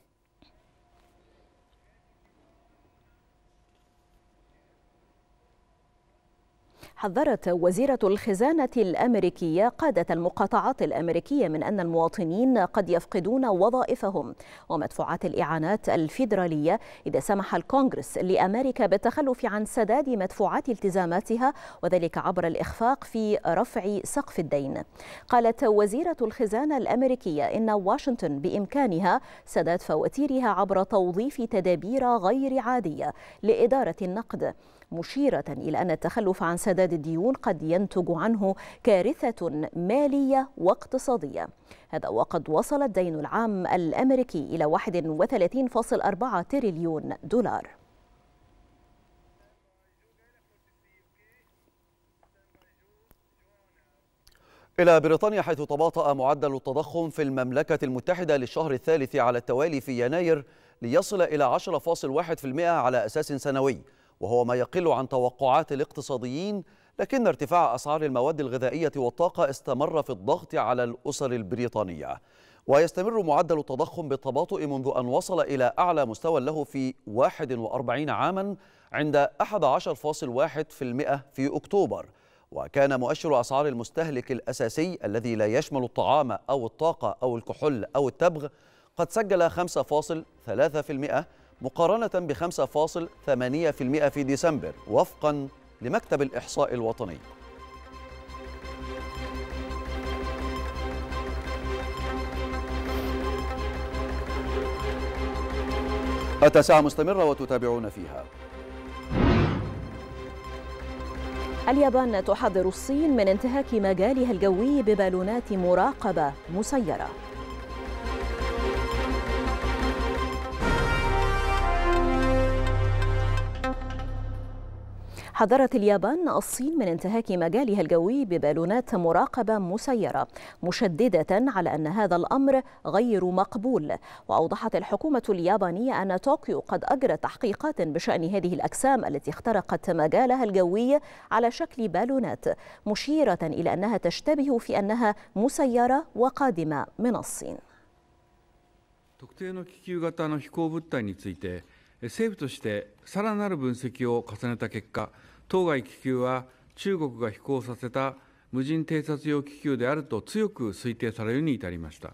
حذرت وزيرة الخزانة الأمريكية قادة المقاطعات الأمريكية من أن المواطنين قد يفقدون وظائفهم ومدفوعات الإعانات الفيدرالية إذا سمح الكونغرس لأمريكا بالتخلف عن سداد مدفوعات التزاماتها، وذلك عبر الإخفاق في رفع سقف الدين. قالت وزيرة الخزانة الأمريكية إن واشنطن بإمكانها سداد فواتيرها عبر توظيف تدابير غير عادية لإدارة النقد، مشيرة إلى أن التخلف عن سداد الديون قد ينتج عنه كارثة مالية واقتصادية. هذا وقد وصل الدين العام الأمريكي إلى واحد وثلاثين فاصلة أربعة تريليون دولار. إلى بريطانيا، حيث تباطأ معدل التضخم في المملكة المتحدة للشهر الثالث على التوالي في يناير ليصل إلى عشرة فاصلة واحد بالمئة على أساس سنوي، وهو ما يقل عن توقعات الاقتصاديين، لكن ارتفاع أسعار المواد الغذائية والطاقة استمر في الضغط على الأسر البريطانية. ويستمر معدل التضخم بالتباطؤ منذ أن وصل إلى أعلى مستوى له في واحد وأربعين عاما عند أحد عشر فاصلة واحد بالمئة في أكتوبر. وكان مؤشر أسعار المستهلك الأساسي الذي لا يشمل الطعام أو الطاقة أو الكحول أو التبغ قد سجل خمسة فاصلة ثلاثة بالمئة مقارنة ب خمسة فاصلة ثمانية بالمئة في ديسمبر، وفقا لمكتب الإحصاء الوطني. التاسعة مستمرة وتتابعون فيها. اليابان تحذر الصين من انتهاك مجالها الجوي ببالونات مراقبة مسيرة. حذرت اليابان الصين من انتهاك مجالها الجوي ببالونات مراقبة مسيرة، مشددة على أن هذا الأمر غير مقبول. وأوضحت الحكومة اليابانية أن طوكيو قد أجرت تحقيقات بشأن هذه الأجسام التي اخترقت مجالها الجوي على شكل بالونات، مشيرة إلى أنها تشتبه في أنها مسيرة وقادمة من الصين. 政府としてさらなる分析を重ねた結果、当該気球は中国が飛行させた無人偵察用気球であると強く推定されるに至りました。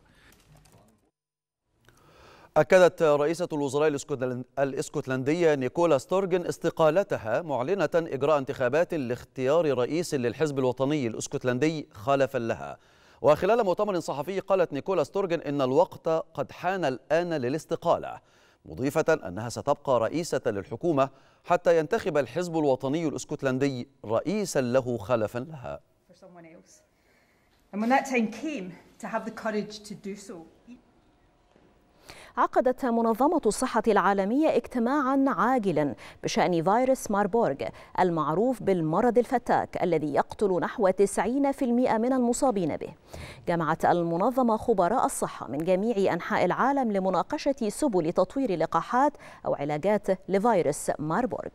أكدت رئيسة الوزراء الاسكتلندية نيكولا ستورغن استقالتها، معلنة إجراء انتخابات لاختيار رئيس للحزب الوطني الاسكتلندي خلفا لها. وخلال مؤتمر صحفي قالت نيكولا ستورغن إن الوقت قد حان الآن للاستقالة، مضيفة أنها ستبقى رئيسة للحكومة حتى ينتخب الحزب الوطني الاسكتلندي رئيسا له خلفا لها. عقدت منظمة الصحة العالمية اجتماعا عاجلا بشأن فيروس ماربورغ المعروف بالمرض الفتاك الذي يقتل نحو تسعين بالمئة من المصابين به. جمعت المنظمة خبراء الصحة من جميع أنحاء العالم لمناقشة سبل تطوير لقاحات أو علاجات لفيروس ماربورغ.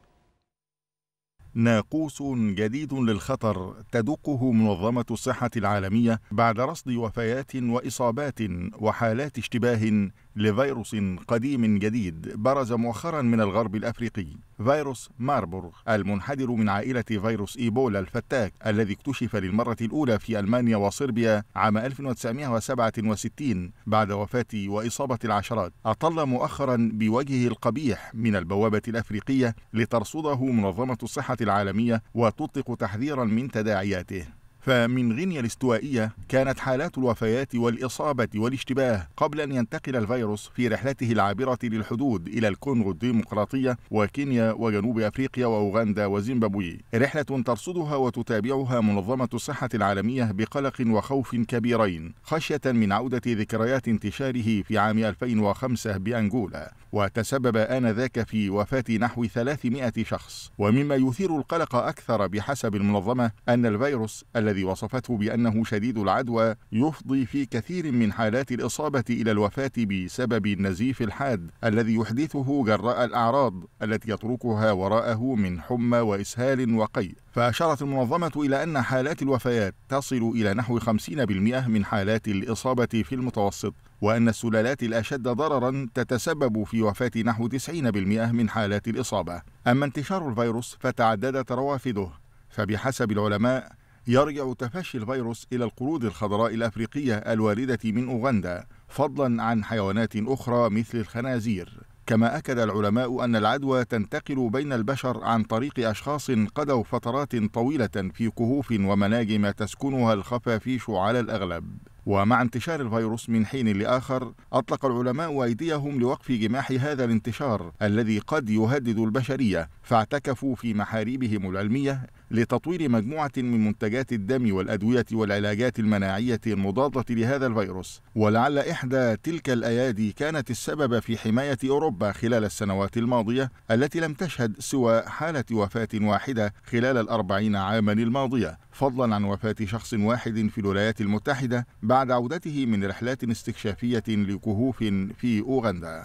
ناقوس جديد للخطر تدقه منظمة الصحة العالمية بعد رصد وفيات وإصابات وحالات اشتباه لفيروس قديم جديد برز مؤخرا من الغرب الأفريقي، فيروس ماربورغ المنحدر من عائلة فيروس إيبولا الفتاك الذي اكتشف للمرة الأولى في ألمانيا وصربيا عام ألف وتسعمائة وسبعة وستين بعد وفاة وإصابة العشرات. أطل مؤخرا بوجهه القبيح من البوابة الأفريقية لترصده منظمة الصحة العالمية وتطلق تحذيرا من تداعياته. فمن غينيا الاستوائية كانت حالات الوفيات والإصابة والاشتباه قبل أن ينتقل الفيروس في رحلته العابرة للحدود إلى الكونغو الديمقراطية وكينيا وجنوب أفريقيا وأوغندا وزيمبابوي، رحلة ترصدها وتتابعها منظمة الصحة العالمية بقلق وخوف كبيرين خشية من عودة ذكريات انتشاره في عام ألفين وخمسة بأنغولا، وتسبب آنذاك في وفاة نحو ثلاثمائة شخص. ومما يثير القلق أكثر بحسب المنظمة أن الفيروس الذي وصفته بأنه شديد العدوى يفضي في كثير من حالات الإصابة إلى الوفاة بسبب النزيف الحاد الذي يحدثه جراء الأعراض التي يتركها وراءه من حمى وإسهال وقيء. فأشارت المنظمة إلى أن حالات الوفيات تصل إلى نحو خمسين بالمئة من حالات الإصابة في المتوسط، وأن السلالات الأشد ضررا تتسبب في وفاة نحو تسعين بالمئة من حالات الإصابة. أما انتشار الفيروس فتعددت روافده، فبحسب العلماء يرجع تفشي الفيروس إلى القرود الخضراء الأفريقية الواردة من أوغندا فضلا عن حيوانات أخرى مثل الخنازير. كما أكد العلماء أن العدوى تنتقل بين البشر عن طريق أشخاص قضوا فترات طويلة في كهوف ومناجم تسكنها الخفافيش على الأغلب. ومع انتشار الفيروس من حين لآخر أطلق العلماء أيديهم لوقف جماح هذا الانتشار الذي قد يهدد البشرية، فاعتكفوا في محاريبهم العلمية لتطوير مجموعة من منتجات الدم والأدوية والعلاجات المناعية المضادة لهذا الفيروس. ولعل إحدى تلك الأيادي كانت السبب في حماية أوروبا خلال السنوات الماضية التي لم تشهد سوى حالة وفاة واحدة خلال الأربعين عاما الماضية، فضلا عن وفاة شخص واحد في الولايات المتحدة بعد عودته من رحلات استكشافية لكهوف في أوغندا.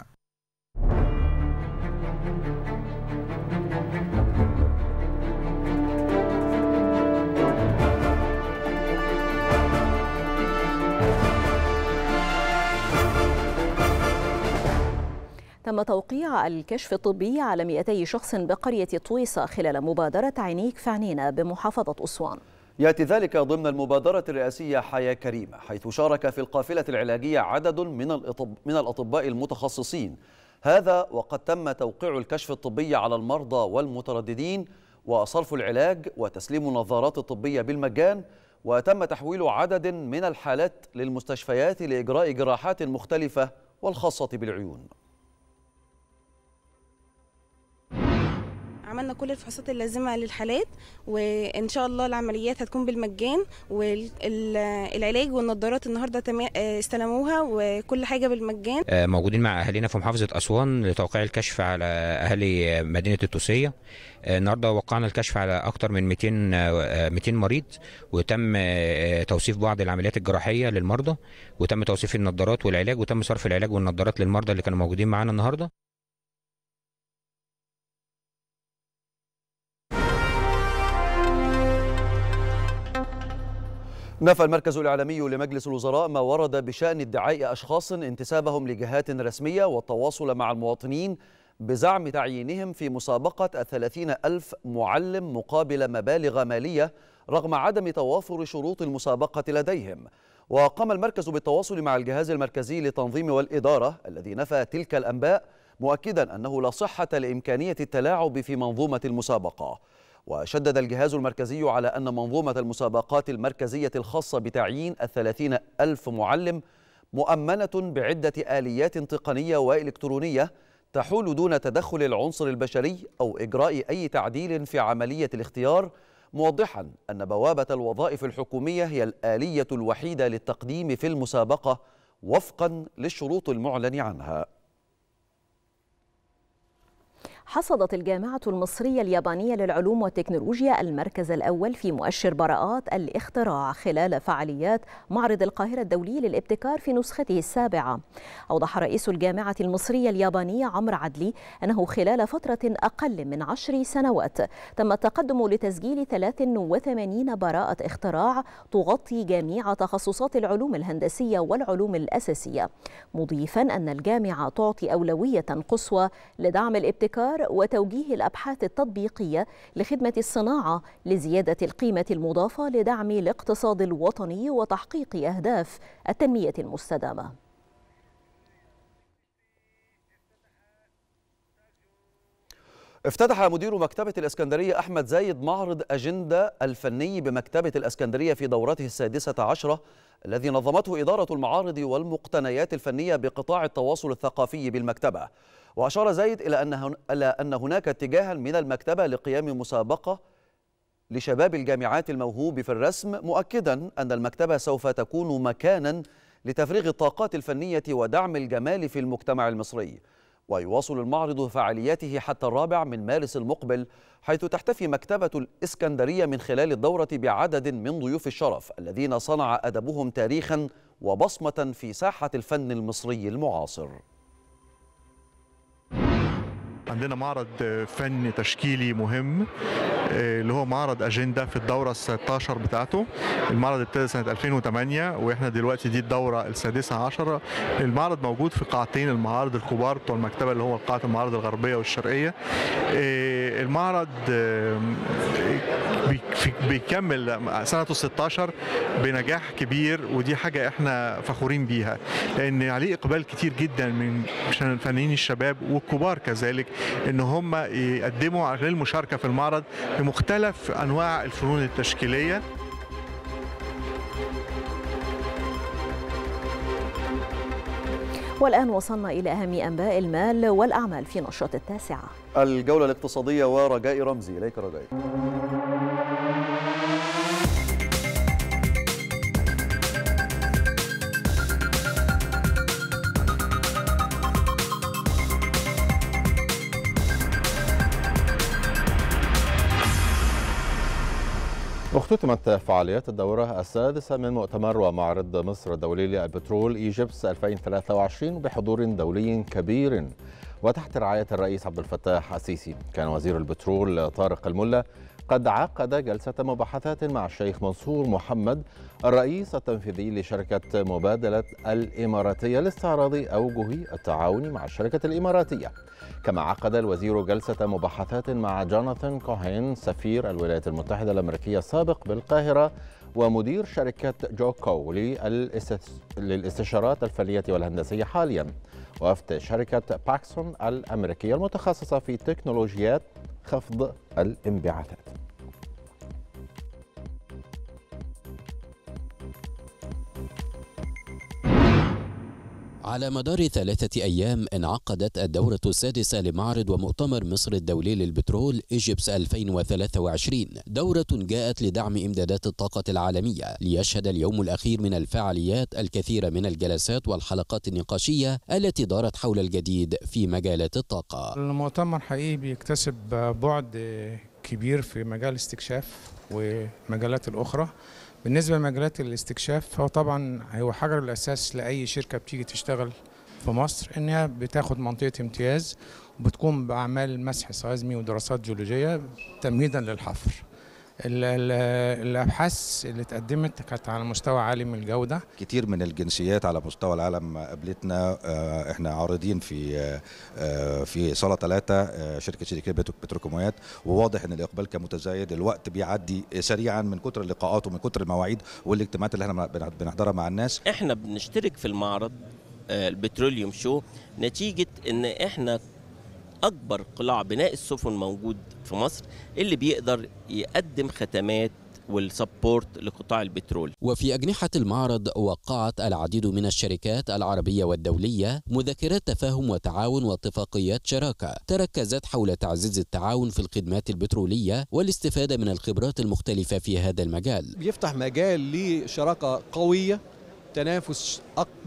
تم توقيع الكشف الطبي على مئتي شخص بقرية طويسة خلال مبادرة عينيك في عينينا بمحافظة أسوان. يأتي ذلك ضمن المبادرة الرئاسية حياة كريمة، حيث شارك في القافلة العلاجية عدد من من الأطباء المتخصصين، هذا وقد تم توقيع الكشف الطبي على المرضى والمترددين وصرف العلاج وتسليم النظارات الطبية بالمجان، وتم تحويل عدد من الحالات للمستشفيات لإجراء جراحات مختلفة والخاصة بالعيون. عملنا كل الفحوصات اللازمة للحالات، وإن شاء الله العمليات هتكون بالمجان، والعلاج والنظارات النهاردة استلموها وكل حاجة بالمجان. موجودين مع أهالينا في محافظة أسوان لتوقيع الكشف على أهالي مدينة الطوسية. النهارده وقعنا الكشف على أكثر من مئتين مريض، وتم توصيف بعض العمليات الجراحية للمرضى، وتم توصيف النظارات والعلاج، وتم صرف العلاج والنظارات للمرضى اللي كانوا موجودين معانا النهارده. نفى المركز الإعلامي لمجلس الوزراء ما ورد بشأن ادعاء أشخاص انتسابهم لجهات رسمية والتواصل مع المواطنين بزعم تعيينهم في مسابقة الثلاثين ألف معلم مقابل مبالغ مالية رغم عدم توافر شروط المسابقة لديهم. وقام المركز بالتواصل مع الجهاز المركزي للتنظيم والإدارة الذي نفى تلك الأنباء، مؤكدا أنه لا صحة لإمكانية التلاعب في منظومة المسابقة. وشدد الجهاز المركزي على أن منظومة المسابقات المركزية الخاصة بتعيين الثلاثين ألف معلم مؤمنة بعدة آليات تقنية وإلكترونية تحول دون تدخل العنصر البشري أو إجراء أي تعديل في عملية الاختيار، موضحا أن بوابة الوظائف الحكومية هي الآلية الوحيدة للتقديم في المسابقة وفقا للشروط المعلن عنها. حصدت الجامعة المصرية اليابانية للعلوم والتكنولوجيا المركز الأول في مؤشر براءات الاختراع خلال فعاليات معرض القاهرة الدولي للابتكار في نسخته السابعة. أوضح رئيس الجامعة المصرية اليابانية عمرو عدلي أنه خلال فترة أقل من عشر سنوات تم التقدم لتسجيل ثلاث وثمانين براءة اختراع تغطي جميع تخصصات العلوم الهندسية والعلوم الأساسية، مضيفا أن الجامعة تعطي أولوية قصوى لدعم الابتكار وتوجيه الأبحاث التطبيقية لخدمة الصناعة لزيادة القيمة المضافة لدعم الاقتصاد الوطني وتحقيق أهداف التنمية المستدامة. افتتح مدير مكتبة الإسكندرية أحمد زايد معرض أجندة الفني بمكتبة الإسكندرية في دورته السادسة عشرة الذي نظمته إدارة المعارض والمقتنيات الفنية بقطاع التواصل الثقافي بالمكتبة. وأشار زايد إلى أن إلى أن هناك اتجاها من المكتبة لقيام مسابقة لشباب الجامعات الموهوب في الرسم، مؤكدا أن المكتبة سوف تكون مكانا لتفريغ الطاقات الفنية ودعم الجمال في المجتمع المصري. ويواصل المعرض فعالياته حتى الرابع من مارس المقبل، حيث تحتفي مكتبة الإسكندرية من خلال الدورة بعدد من ضيوف الشرف الذين صنع أدبهم تاريخا وبصمة في ساحة الفن المصري المعاصر. عندنا معرض فني تشكيلي مهم اللي هو معرض أجندة في الدورة الستة عشر بتاعته. المعرض ابتدى سنة ألفين وثمانية وإحنا دلوقتي دي الدورة السادسة عشرة. المعرض موجود في قاعتين المعارض الكبار بتوع المكتبة اللي هو قاعة المعارض الغربية والشرقية. المعرض بيكمل سنته ستة عشر بنجاح كبير، ودي حاجة احنا فخورين بيها لأن عليه إقبال كتير جدا من الفنانين الشباب والكبار كذلك إن هم يقدموا على المشاركة في المعرض بمختلف أنواع الفنون التشكيلية. والآن وصلنا إلى أهم أنباء المال والأعمال في نشرة التاسعة. الجولة الاقتصادية ورجاء رمزي. إليك رجاء. اختتمت فعاليات الدورة السادسة من مؤتمر ومعرض مصر الدولي للبترول إيجيبس ألفين وثلاثة وعشرين بحضور دولي كبير وتحت رعاية الرئيس عبد الفتاح السيسي. كان وزير البترول طارق الملا قد عقد جلسة مباحثات مع الشيخ منصور محمد الرئيس التنفيذي لشركة مبادلة الإماراتية لاستعراض أوجه التعاون مع الشركة الإماراتية. كما عقد الوزير جلسة مباحثات مع جوناثان كوهين سفير الولايات المتحدة الأمريكية السابق بالقاهرة ومدير شركة جوكو للاستشارات الفنية والهندسية حاليا، وفد شركة باكسون الأمريكية المتخصصة في تكنولوجيات خفض الانبعاثات. على مدار ثلاثة أيام انعقدت الدورة السادسة لمعرض ومؤتمر مصر الدولي للبترول إيجيبس ألفين وثلاثة وعشرين، دورة جاءت لدعم إمدادات الطاقة العالمية، ليشهد اليوم الأخير من الفعاليات الكثير من الجلسات والحلقات النقاشية التي دارت حول الجديد في مجالات الطاقة. المؤتمر حقيقي بيكتسب بعد كبير في مجال الاستكشاف والمجالات الأخرى. بالنسبة لمجالات الاستكشاف فهو طبعا هو حجر الأساس لأي شركة بتيجي تشتغل في مصر إنها بتاخد منطقة امتياز وبتقوم بأعمال مسح سيزمي ودراسات جيولوجية تمهيدا للحفر. الأبحاث اللي اتقدمت كانت على مستوى عالي من الجودة. كتير من الجنسيات على مستوى العالم قابلتنا. احنا عارضين في في صالة ثلاثة شركة شركة بتروكيماويات، وواضح ان الإقبال كان متزايد. الوقت بيعدي سريعا من كتر اللقاءات ومن كتر المواعيد والاجتماعات اللي احنا بنحضرها مع الناس. احنا بنشترك في المعرض البتروليوم شو نتيجة ان احنا أكبر قلاع بناء السفن موجود في مصر اللي بيقدر يقدم خدمات والسبورت لقطاع البترول. وفي أجنحة المعرض وقعت العديد من الشركات العربية والدولية مذكرات تفاهم وتعاون واتفاقيات شراكة تركزت حول تعزيز التعاون في الخدمات البترولية والاستفادة من الخبرات المختلفة في هذا المجال. بيفتح مجال لشراكة قوية، تنافس أكبر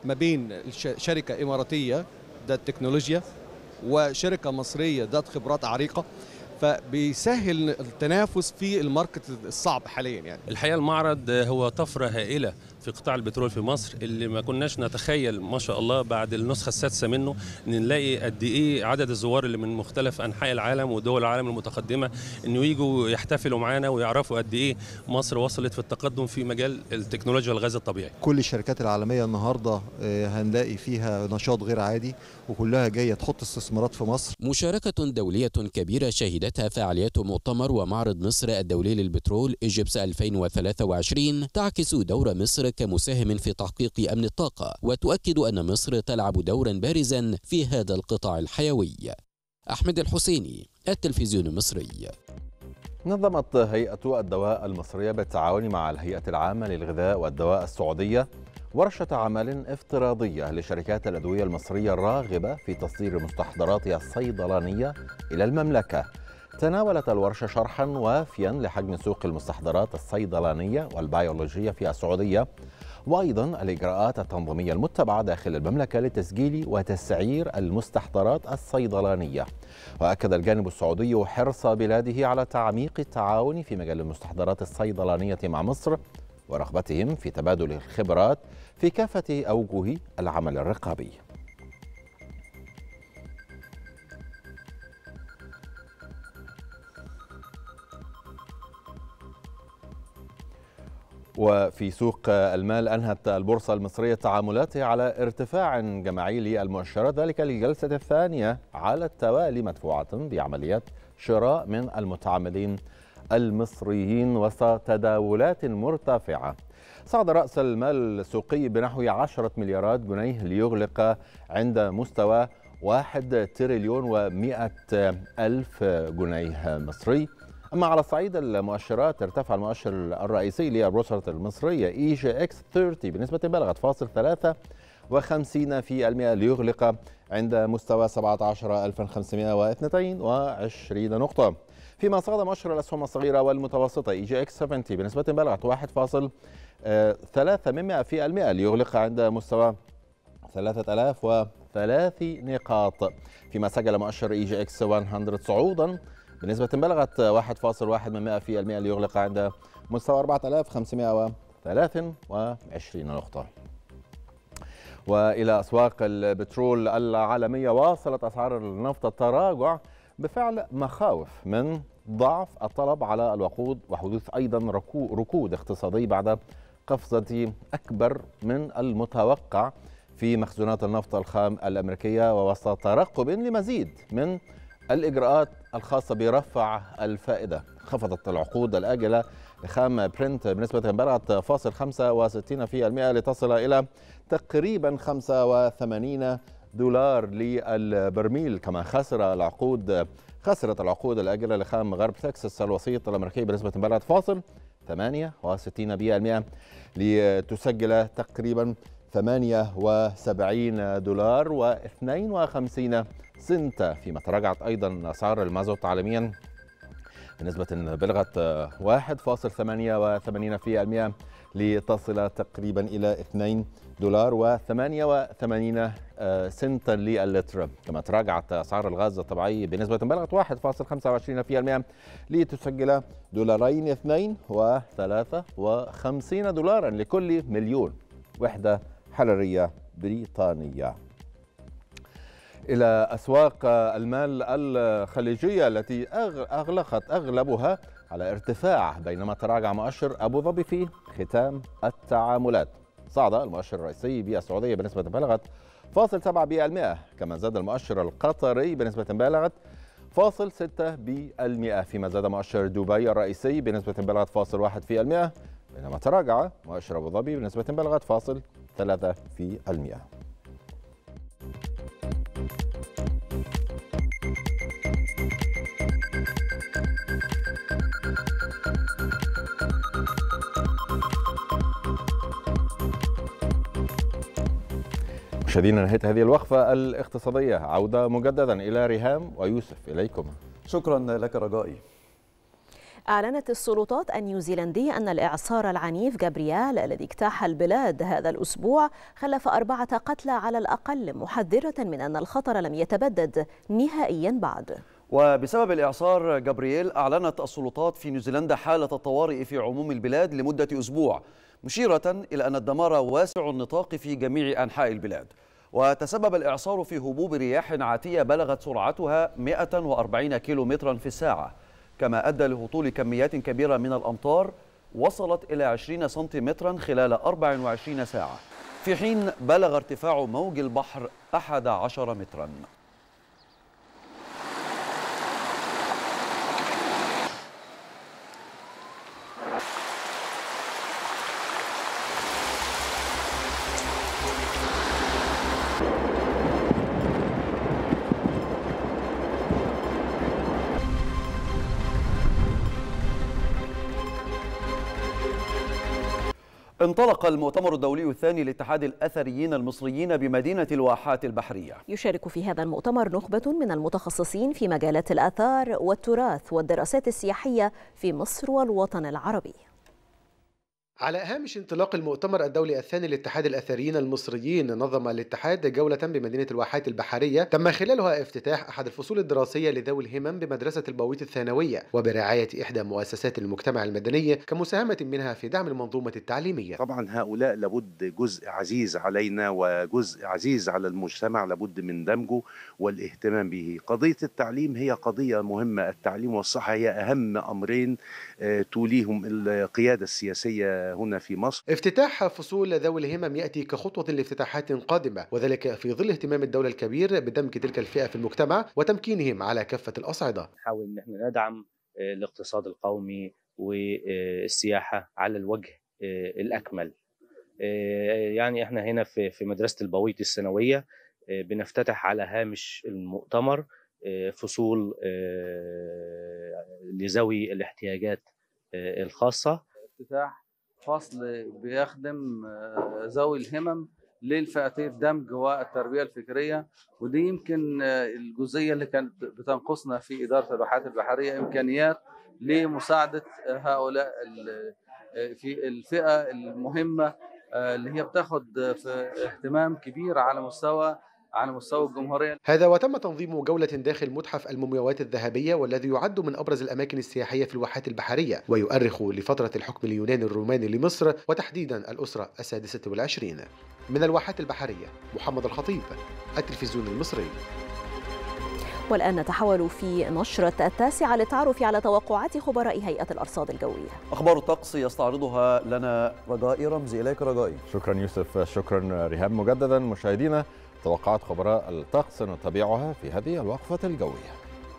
ما بين شركة إماراتية ذات تكنولوجيا وشركة مصرية ذات خبرات عريقة، فبيسهل التنافس في الماركت الصعب حاليا. يعني الحقيقة المعرض هو طفرة هائلة في قطاع البترول في مصر، اللي ما كناش نتخيل ما شاء الله بعد النسخة السادسة منه ان نلاقي قد ايه عدد الزوار اللي من مختلف انحاء العالم ودول العالم المتقدمة انه يجوا يحتفلوا معانا ويعرفوا قد ايه مصر وصلت في التقدم في مجال التكنولوجيا والغاز الطبيعي. كل الشركات العالمية النهاردة هنلاقي فيها نشاط غير عادي، وكلها جاية تحط استثمارات في مصر. مشاركة دولية كبيرة شهدتها فعاليات مؤتمر ومعرض مصر الدولي للبترول إيجيبس ألفين وثلاثة وعشرين تعكس دور مصر كمساهم في تحقيق أمن الطاقة، وتؤكد أن مصر تلعب دورا بارزا في هذا القطاع الحيوي. أحمد الحسيني، التلفزيون المصري. نظمت هيئة الدواء المصرية بالتعاون مع الهيئة العامة للغذاء والدواء السعودية ورشة عمل افتراضية لشركات الأدوية المصرية الراغبة في تصدير مستحضراتها الصيدلانية إلى المملكة. تناولت الورشة شرحا وافيا لحجم سوق المستحضرات الصيدلانية والبيولوجية في السعودية، وأيضا الإجراءات التنظيمية المتبعة داخل المملكة لتسجيل وتسعير المستحضرات الصيدلانية. وأكد الجانب السعودي حرص بلاده على تعميق التعاون في مجال المستحضرات الصيدلانية مع مصر، ورغبتهم في تبادل الخبرات في كافة أوجه العمل الرقابي. وفي سوق المال أنهت البورصة المصرية تعاملاتها على ارتفاع جماعي للمؤشرات، ذلك للجلسة الثانية على التوالي، مدفوعة بعمليات شراء من المتعاملين المصريين وسط تداولات مرتفعة. صعد رأس المال السوقي بنحو عشرة مليارات جنيه ليغلق عند مستوى واحد تريليون ومئة ألف جنيه مصري. أما على صعيد المؤشرات ارتفع المؤشر الرئيسي للبورصة المصرية إي جي إكس ثلاثين بنسبة بلغت فاصل ثلاثة وخمسين في المئة ليغلق عند مستوى سبعة عشر ألفا وخمسمئة واثنين وعشرين نقطة. فيما صعد مؤشر الأسهم الصغيرة والمتوسطة إي جي إكس سبعين بنسبة بلغت واحد فاصل ثلاثة في المئة ليغلق عند مستوى ثلاثة آلاف وثلاث نقاط. فيما سجل مؤشر إي جي إكس مئة صعودا بنسبة بلغت واحد فاصل واحد في المئة ليغلق عند مستوى أربعة آلاف وخمسمئة وثلاث وعشرين نقطة. وإلى أسواق البترول العالمية، واصلت أسعار النفط التراجع بفعل مخاوف من ضعف الطلب على الوقود وحدوث أيضا ركود اقتصادي بعد قفزة أكبر من المتوقع في مخزونات النفط الخام الأمريكية، ووسط ترقب لمزيد من الإجراءات الخاصة برفع الفائدة. خفضت العقود الآجلة لخام برنت بنسبة بلغت فاصل خمسة وستين في المئة لتصل إلى تقريبا خمسة وثمانين دولار للبرميل. كما خسر العقود خسرت العقود الآجلة لخام غرب تكساس الوسيط الأمريكي بنسبة بلغت فاصل ثمانية وستين بالمئة لتسجل تقريبا ثمانية وسبعين دولار واثنين وخمسين سنت. فيما تراجعت أيضا أسعار المازوت عالميا بنسبة بلغت واحد فاصل ثمانية وثمانين في المئة لتصل تقريبا إلى اثنين دولار وثمانية وثمانين سنتا للتر. كما تراجعت أسعار الغاز الطبيعي بنسبة بلغت واحد فاصل خمسة وعشرين في المئة لتسجل دولارين اثنين وثلاثة وخمسين دولارا لكل مليون وحدة حرارية بريطانية. إلى أسواق المال الخليجية التي أغلقت أغلبها على ارتفاع، بينما تراجع مؤشر أبو ظبي في ختام التعاملات. صعد المؤشر الرئيسي بالسعودية بنسبة بلغت فاصل سبعة بالمئة، كما زاد المؤشر القطري بنسبة بلغت فاصل ستة بالمئة، فيما زاد مؤشر دبي الرئيسي بنسبة بلغت فاصل واحد في المئة، بينما تراجع مؤشر أبو ظبي بنسبة بلغت فاصل ثلاثة في المئة. مشاهدينا، نهاية هذه الوقفة الاقتصادية. عودة مجددا إلى ريهام ويوسف، إليكم. شكرا لك رجائي. أعلنت السلطات النيوزيلندية أن الإعصار العنيف جابرييل الذي اجتاح البلاد هذا الأسبوع خلف أربعة قتلى على الأقل، محذرة من أن الخطر لم يتبدد نهائيا بعد. وبسبب الإعصار جابرييل أعلنت السلطات في نيوزيلندا حالة الطوارئ في عموم البلاد لمدة أسبوع، مشيرة إلى أن الدمار واسع النطاق في جميع أنحاء البلاد. وتسبب الإعصار في هبوب رياح عاتية بلغت سرعتها مئة وأربعين كيلومترا في الساعة، كما أدى لهطول كميات كبيرة من الأمطار وصلت إلى عشرين سنتيمترا خلال أربع وعشرين ساعة، في حين بلغ ارتفاع موج البحر أحد عشر مترا. انطلق المؤتمر الدولي الثاني لاتحاد الأثريين المصريين بمدينة الواحات البحرية. يشارك في هذا المؤتمر نخبة من المتخصصين في مجالات الآثار والتراث والدراسات السياحية في مصر والوطن العربي. على هامش انطلاق المؤتمر الدولي الثاني لاتحاد الأثريين المصريين، نظم الاتحاد جولة بمدينة الواحات البحرية تم خلالها افتتاح أحد الفصول الدراسية لذوي الهمم بمدرسة البويط الثانوية، وبرعاية إحدى مؤسسات المجتمع المدني كمساهمة منها في دعم المنظومة التعليمية. طبعا هؤلاء لابد جزء عزيز علينا وجزء عزيز على المجتمع لابد من دمجه والاهتمام به. قضية التعليم هي قضية مهمة، التعليم والصحة هي أهم أمرين توليهم القيادة السياسية هنا في مصر. افتتاح فصول ذوي الهمم يأتي كخطوة لافتتاحات قادمة، وذلك في ظل اهتمام الدولة الكبير بدمج تلك الفئة في المجتمع وتمكينهم على كافة الأصعدة. نحاول ان احنا ندعم الاقتصاد القومي والسياحة على الوجه الأكمل. يعني احنا هنا في في مدرسة البويط الثانوية بنفتتح على هامش المؤتمر فصول لذوي الاحتياجات الخاصة. افتتاح فصل بيخدم ذوي الهمم للفئتين الدمج والتربية الفكرية، ودي يمكن الجزئية اللي كانت بتنقصنا في إدارة الواحات البحرية، إمكانيات لمساعدة هؤلاء في الفئة المهمة اللي هي بتاخد في اهتمام كبير على مستوى على مستوى الجمهورية. هذا وتم تنظيم جولة داخل متحف المومياوات الذهبية، والذي يعد من أبرز الأماكن السياحية في الواحات البحرية، ويؤرخ لفترة الحكم اليوناني الروماني لمصر وتحديدا الأسرة السادسة والعشرين. من الواحات البحرية محمد الخطيب، التلفزيون المصري. والآن نتحول في نشرة التاسعة للتعرف على توقعات خبراء هيئة الأرصاد الجوية. أخبار الطقس يستعرضها لنا رجائي رمزي. إليك رجائي. شكرا يوسف. شكرا ريهام. مجددا مشاهدينا، توقعات خبراء الطقس نتابعها في هذه الوقفة الجوية.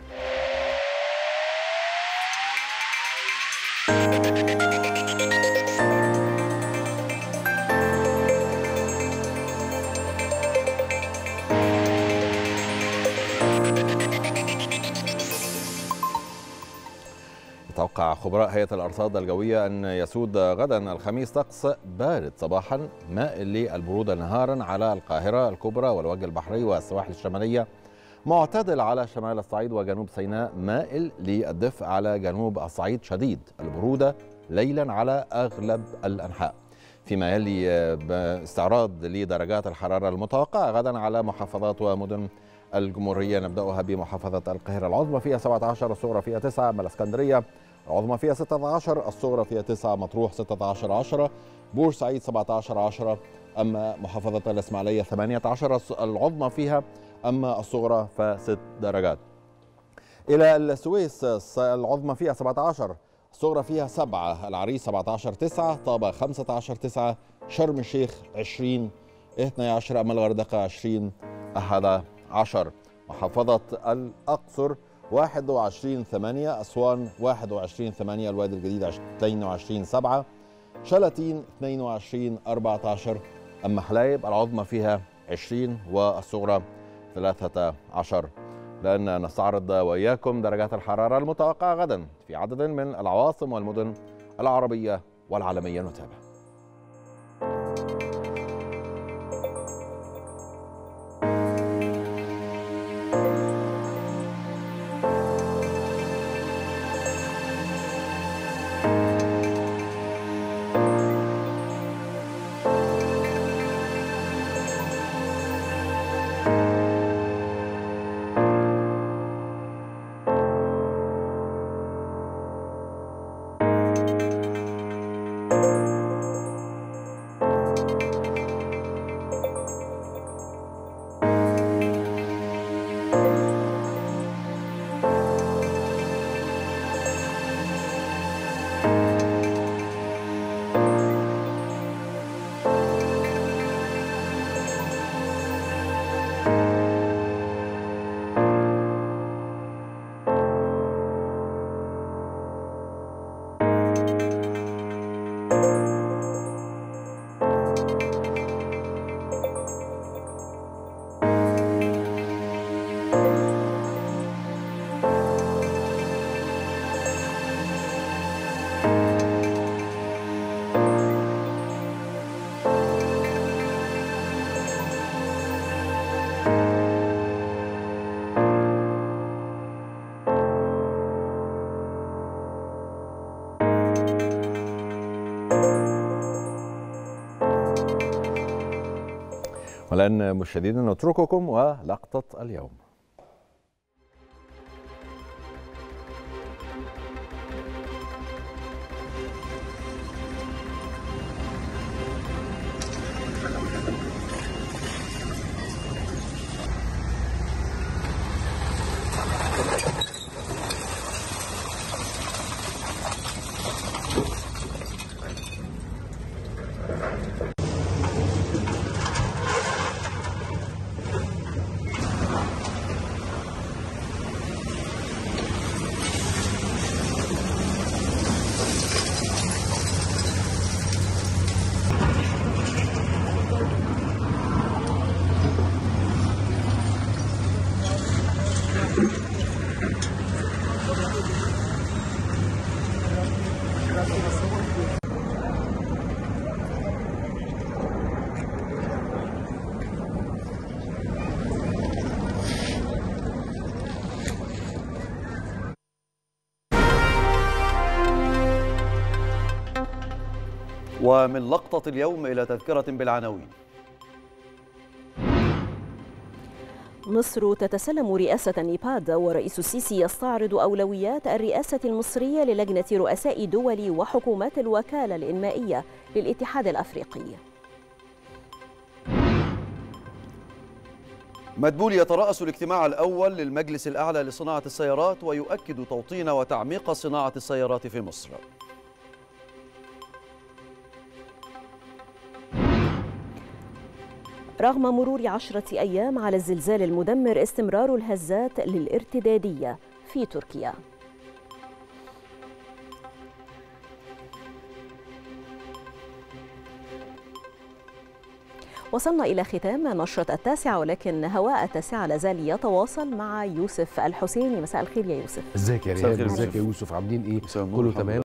يتوقع خبراء هيئة الأرصاد الجوية أن يسود غدا الخميس طقس بارد صباحا مائل للبرودة نهارا على القاهرة الكبرى والوجه البحري والسواحل الشمالية، معتدل على شمال الصعيد وجنوب سيناء، مائل للدفء على جنوب الصعيد، شديد البرودة ليلا على أغلب الأنحاء. فيما يلي باستعراض لدرجات الحرارة المتوقعة غدا على محافظات ومدن الجمهورية، نبدأها بمحافظة القاهرة العظمى فيها سبعة عشر، الصغرى فيها تسعة، أما الإسكندرية العظمى فيها ستة عشر، الصغرى فيها تسعة، مطروح ستة عشر عشرة، بورسعيد سبعة عشر عشرة، أما محافظة الإسماعيلية ثمانية عشر العظمى فيها، أما الصغرى فست درجات. إلى السويس العظمى فيها سبعة عشر، الصغرى فيها سبعة، العريش سبعة عشر تسعة، طابة خمسة عشر تسعة، شرم الشيخ عشرين اثني عشر، أما الغردقة عشرين أحد عشر، محافظة الأقصر واحد وعشرين ثمانية، أسوان واحد وعشرين ثمانية، الوادي الجديد اثنين وعشرين سبعة، شلاتين اثنين وعشرين أربعة عشر، أما حلايب العظمى فيها عشرين والصغرى ثلاثة عشر. لأن نستعرض وإياكم درجات الحرارة المتوقعة غدا في عدد من العواصم والمدن العربية والعالمية. نتابع. والآن مشاهدينا نترككم ولقطة اليوم. ومن لقطة اليوم إلى تذكرة بالعناوين. مصر تتسلم رئاسة نيباد، ورئيس السيسي يستعرض أولويات الرئاسة المصرية للجنة رؤساء دول وحكومات الوكالة الإنمائية للاتحاد الأفريقي. مدبولي يترأس الاجتماع الأول للمجلس الأعلى لصناعة السيارات ويؤكد توطين وتعميق صناعة السيارات في مصر. رغم مرور عشرة أيام على الزلزال المدمر، استمرار الهزات للارتدادية في تركيا. وصلنا إلى ختام نشرة التاسعة، ولكن هواء التاسعة لازال يتواصل مع يوسف الحسيني. مساء الخير يا يوسف. ازيك يا ريهام؟ ازيك يا يوسف؟ عاملين ايه؟ كله تمام؟